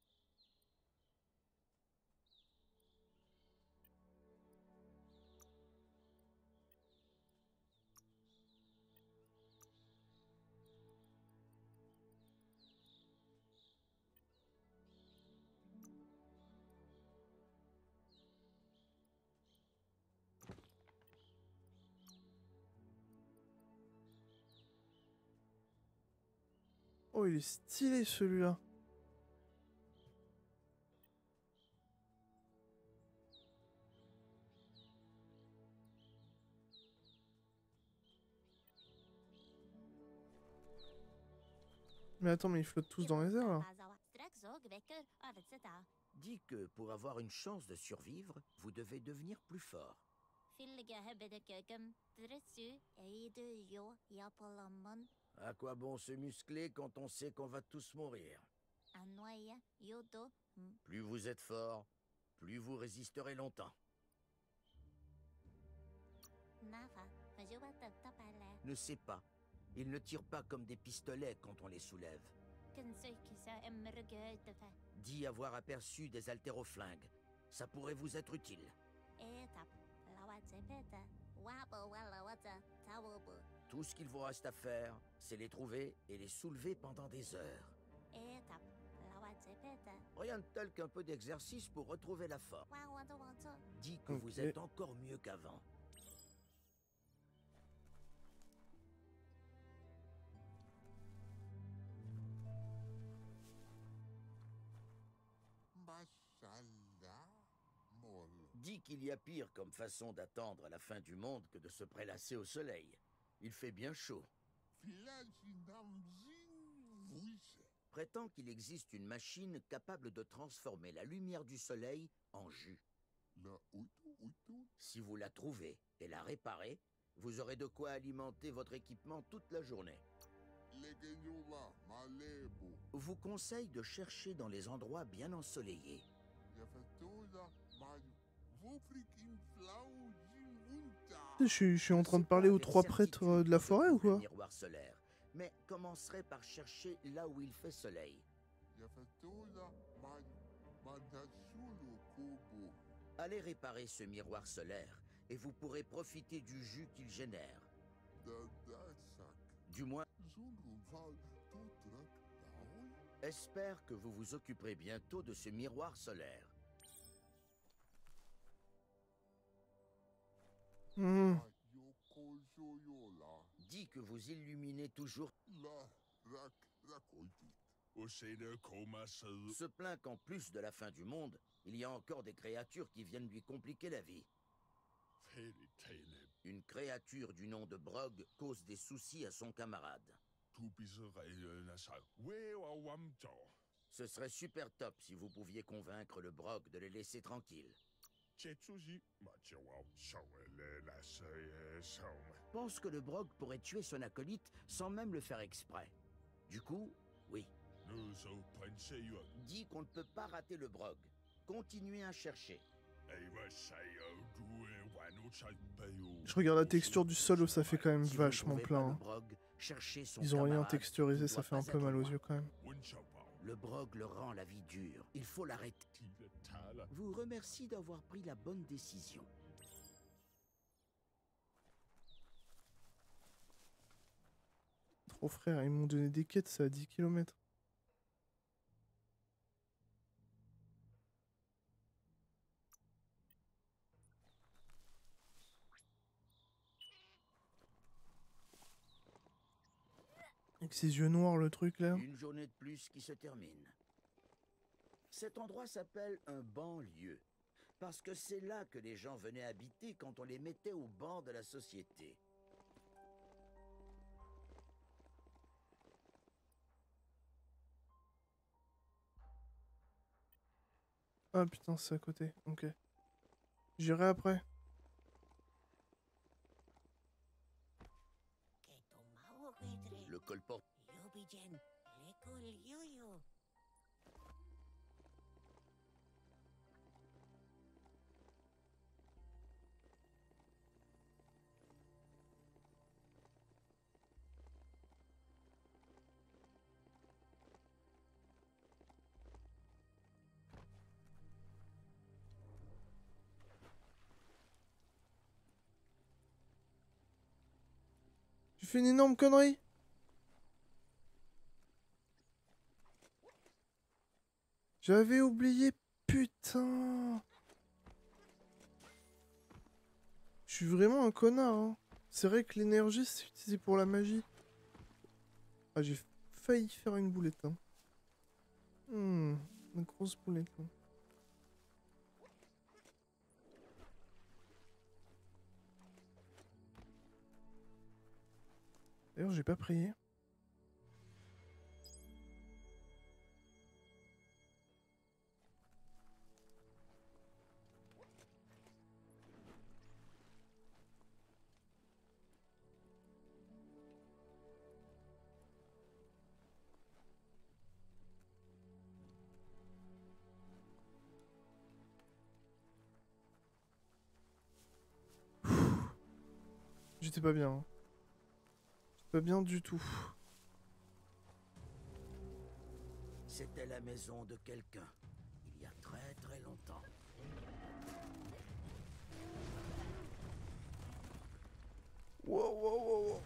Oh, il est stylé celui-là. Mais attends, mais ils flottent tous dans les airs là. Dit que pour avoir une chance de survivre, vous devez devenir plus fort. À quoi bon se muscler quand on sait qu'on va tous mourir? Plus vous êtes fort, plus vous résisterez longtemps. Ne sait pas. Ils ne tirent pas comme des pistolets quand on les soulève. Dit avoir aperçu des haltéroflingues. Ça pourrait vous être utile. Tout ce qu'il vous reste à faire, c'est les trouver et les soulever pendant des heures. Rien de tel qu'un peu d'exercice pour retrouver la forme. Dit que vous êtes encore mieux qu'avant. qu'il y a pire comme façon d'attendre la fin du monde que de se prélasser au soleil. Il fait bien chaud. Prétend qu'il existe une machine capable de transformer la lumière du soleil en jus. Si vous la trouvez et la réparez, vous aurez de quoi alimenter votre équipement toute la journée. Vous conseille de chercher dans les endroits bien ensoleillés. Je suis en train de parler aux 3 prêtres de la forêt ou quoi? Miroir solaire, mais commencerai par chercher là où il fait soleil. Allez réparer ce miroir solaire et vous pourrez profiter du jus qu'il génère. Du moins, espère que vous vous occuperez bientôt de ce miroir solaire. Dis que vous illuminez toujours. Se plaint qu'en plus de la fin du monde, il y a encore des créatures qui viennent lui compliquer la vie. Une créature du nom de Brog cause des soucis à son camarade. Ce serait super top si vous pouviez convaincre le Brog de les laisser tranquilles. Pense que le Brog pourrait tuer son acolyte sans même le faire exprès. Du coup, oui. Dis qu'on ne peut pas rater le Brog. Continuez à chercher. Je regarde la texture du sol, ça fait quand même vachement plein. Ils ont rien texturisé, ça fait un peu mal aux yeux quand même. Le Brog le rend la vie dure. Il faut l'arrêter. Vous remercie d'avoir pris la bonne décision. Trop frère, ils m'ont donné des quêtes, c'est à 10 km. Avec ses yeux noirs, le truc là. Une journée de plus qui se termine. Cet endroit s'appelle un banlieue, parce que c'est là que les gens venaient habiter quand on les mettait au banc de la société. Ah putain, c'est à côté, ok. J'irai après. Le colporteur. Tu fais une énorme connerie. J'avais oublié, putain. Je suis vraiment un connard, hein. C'est vrai que l'énergie, c'est utilisé pour la magie. Ah, j'ai failli faire une boulette, hein. Une grosse boulette, hein. D'ailleurs, j'ai pas prié. J'étais pas bien, hein. Pas bien du tout. C'était la maison de quelqu'un, il y a très très longtemps. Wow, wow, wow, wow.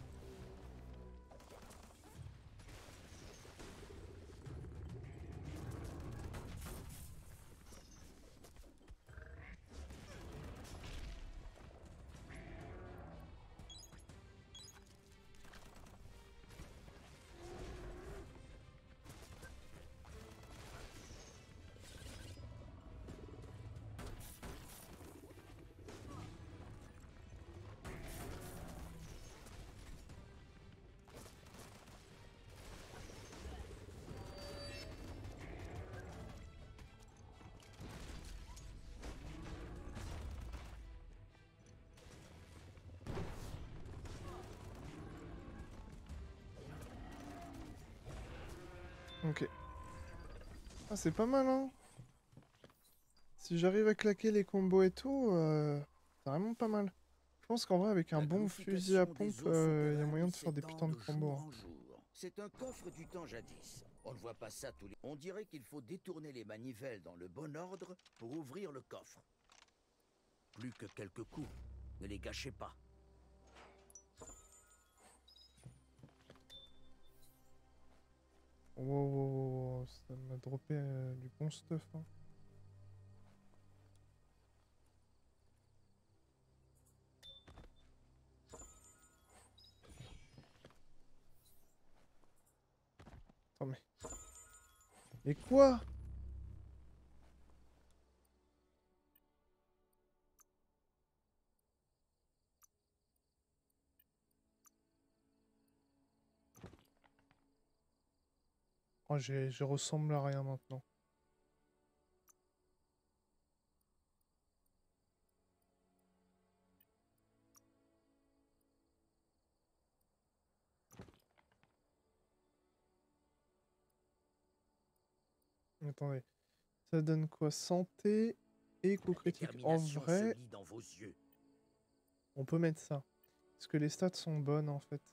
Ok. Ah, c'est pas mal, hein. Si j'arrive à claquer les combos et tout, c'est vraiment pas mal. Je pense qu'en vrai, avec un La bon fusil à glorification pompe, des eaux il y a souterraines moyen de faire des s'étend putains de de combos, jour hein. en jour. C'est un coffre du temps jadis. On ne voit pas ça tous les... On dirait qu'il faut détourner les manivelles dans le bon ordre pour ouvrir le coffre. Plus que quelques coups. Ne les gâchez pas. Wow, wow, wow, wow, ça m'a droppé du bon stuff, hein. Attends, mais... Mais quoi? Oh, je ressemble à rien maintenant. Attendez. Ça donne quoi? Santé et coup La critique. En détermination se vrai, lit dans vos yeux. on peut mettre ça. Parce que les stats sont bonnes, en fait.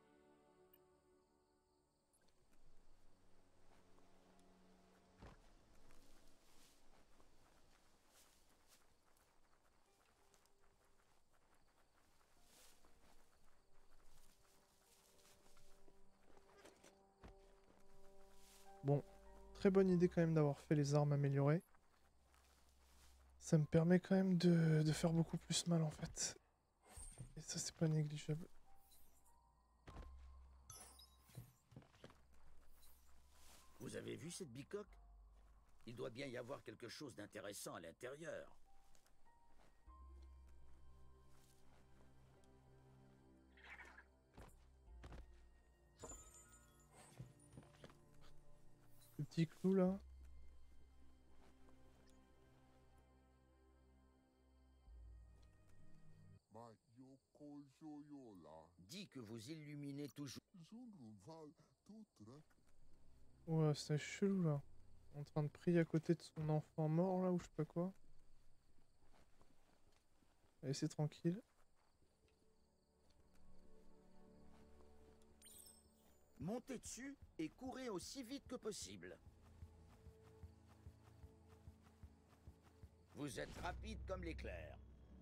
Bon, très bonne idée quand même d'avoir fait les armes améliorées. Ça me permet quand même de faire beaucoup plus mal en fait. Et ça c'est pas négligeable. Vous avez vu cette bicoque? Il doit bien y avoir quelque chose d'intéressant à l'intérieur. Le petit clou là. Dit que vous illuminez toujours. Ouais, c'est chelou là. En train de prier à côté de son enfant mort là ou je sais pas quoi. Allez, c'est tranquille. Montez dessus et courez aussi vite que possible. Vous êtes rapide comme l'éclair.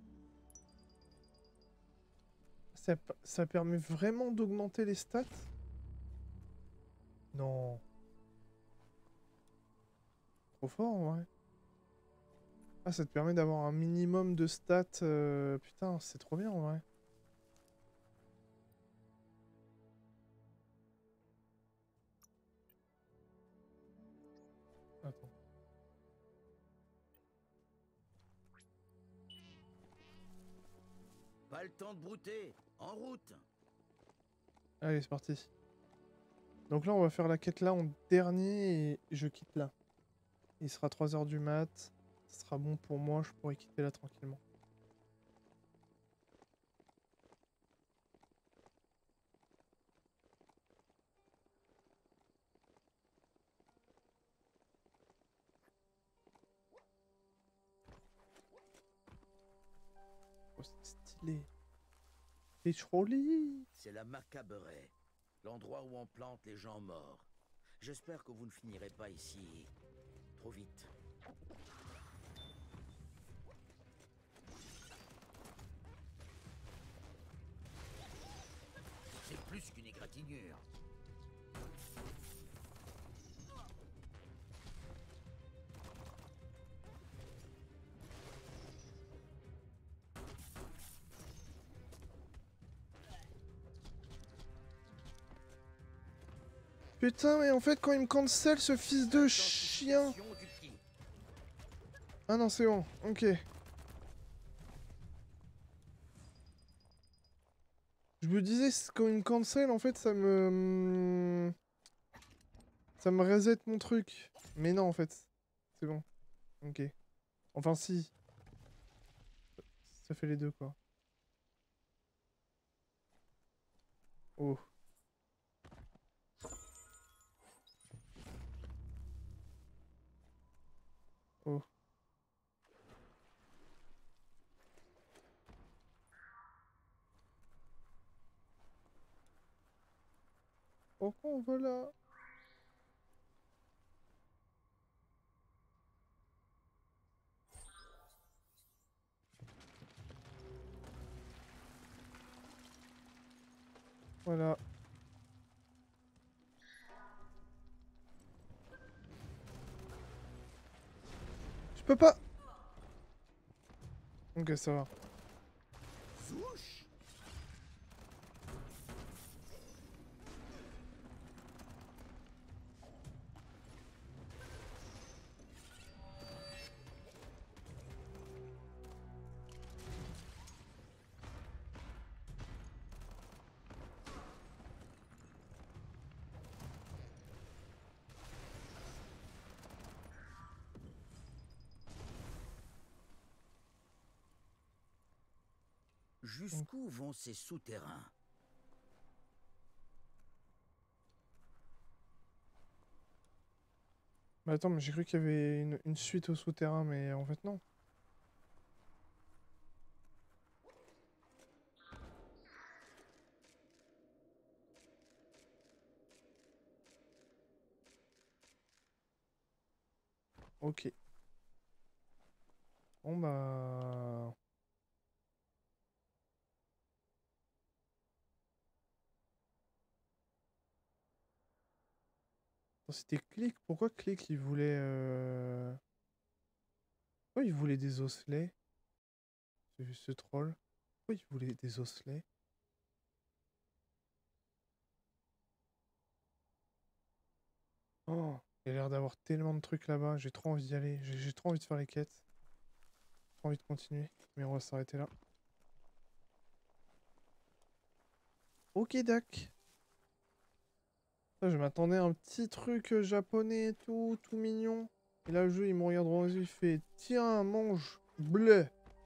Ça permet vraiment d'augmenter les stats? Non. Trop fort en vrai. Ah, ça te permet d'avoir un minimum de stats. Putain, c'est trop bien en vrai. Attends. Pas le temps de brouter. En route. Allez, c'est parti. Donc là, on va faire la quête là en dernier et je quitte là. Il sera 3 heures du mat. Ce sera bon pour moi, je pourrai quitter là tranquillement. Oh, c'est stylé. C'est joli. C'est la Macaberaie, l'endroit où on plante les gens morts. J'espère que vous ne finirez pas ici trop vite. C'est plus qu'une égratignure. Putain, mais en fait, quand il me cancel ce fils de chien. Intensification du ki. Ah non, c'est bon. Ok. Je me disais, quand il me cancel, en fait, ça me reset mon truc. Mais non, en fait. C'est bon. Ok. Enfin, si. Ça fait les deux, quoi. Oh. Pourquoi on va là? Voilà. Je peux pas. Ok, ça va. Zouch! Jusqu'où vont ces souterrains? Mais attends, mais j'ai cru qu'il y avait une suite au souterrain, mais en fait non. Ok. Bon bah... Attends, c'était Click. Pourquoi Click il voulait... Pourquoi il voulait des osselets? Ce troll. Pourquoi il voulait des osselets? Oh, il y a l'air d'avoir tellement de trucs là-bas. J'ai trop envie d'y aller. J'ai trop envie de faire les quêtes. Trop envie de continuer. Mais on va s'arrêter là. Ok, Doc. Je m'attendais à un petit truc japonais, tout mignon. Et là, le jeu, il me regarde dans les yeux, il fait tiens, mange, bleu.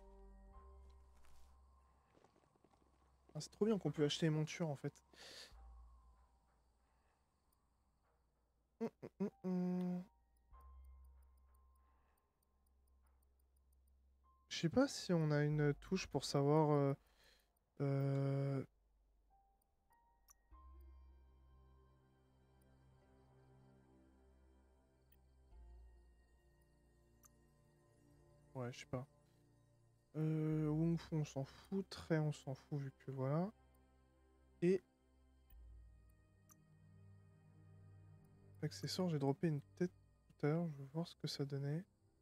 Ah, c'est trop bien qu'on peut acheter les montures en fait. Hum. Je sais pas si on a une touche pour savoir. Euh, Ouais, je sais pas. Wung Fu, on s'en fout. Très, on s'en fout vu que voilà. Et accessoire, j'ai droppé une tête tout à l'heure. Je veux voir ce que ça donnait.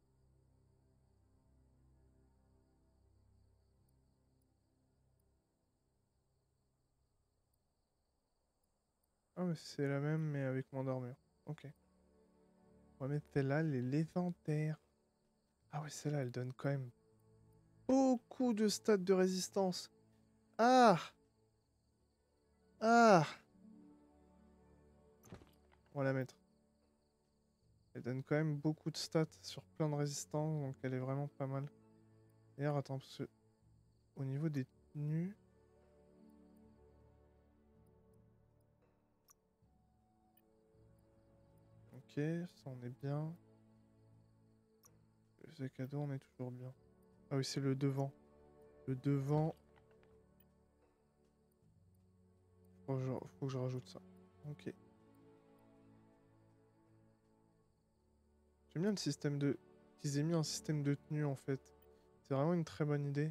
Ah, mais c'est la même, mais avec moins d'armure. Ok. On va mettre celle-là, les légendaires. Ah ouais, celle-là, elle donne quand même beaucoup de stats de résistance. Ah! Ah! On va la mettre. Elle donne quand même beaucoup de stats sur plein de résistances, donc elle est vraiment pas mal. D'ailleurs, attends, parce que au niveau des tenues... Ok, ça on est bien. Le sac à dos, on est toujours bien. Ah oui, c'est le devant. Le devant... Faut que je rajoute ça. Ok. J'aime bien le système de... qu'ils aient mis un système de tenue en fait. C'est vraiment une très bonne idée.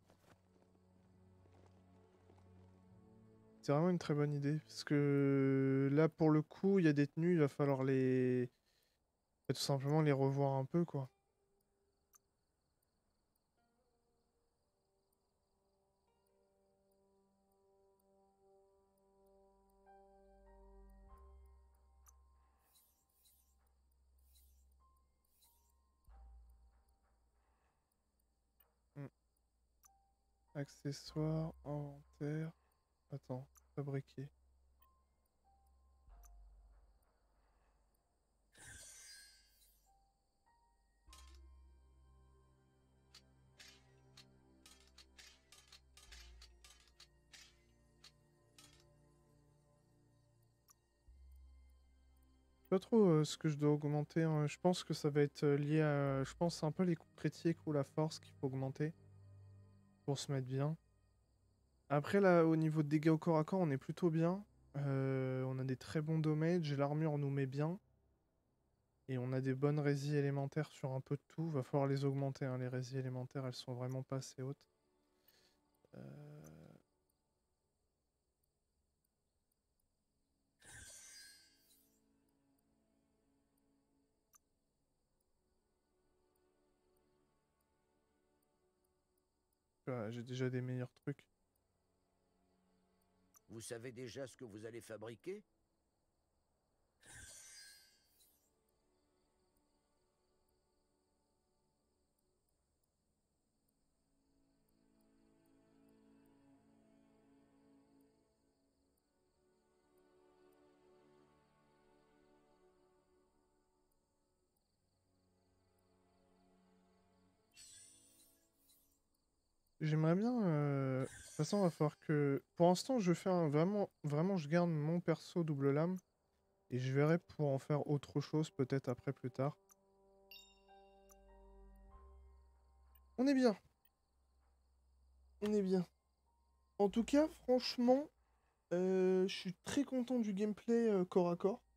C'est vraiment une très bonne idée. Parce que là, pour le coup, il y a des tenues, il va falloir les... tout simplement les revoir un peu, quoi. Hmm. Accessoires, inventaire... Attends, fabriquer. Pas trop ce que je dois augmenter, hein. Je pense que ça va être lié à... Je pense un peu les coups critiques ou la force qu'il faut augmenter pour se mettre bien. Après, là, au niveau de dégâts au corps à corps, on est plutôt bien. On a des très bons damages, l'armure nous met bien. Et on a des bonnes résines élémentaires sur un peu de tout. Va falloir les augmenter, hein, les résines élémentaires, elles sont vraiment pas assez hautes. J'ai déjà des meilleurs trucs. Vous savez déjà ce que vous allez fabriquer? J'aimerais bien... De toute façon, va falloir que... Pour l'instant, je fais un... Vraiment, je garde mon perso double lame. Et je verrai pour en faire autre chose, peut-être après, plus tard. On est bien. On est bien. En tout cas, franchement, je suis très content du gameplay corps à corps.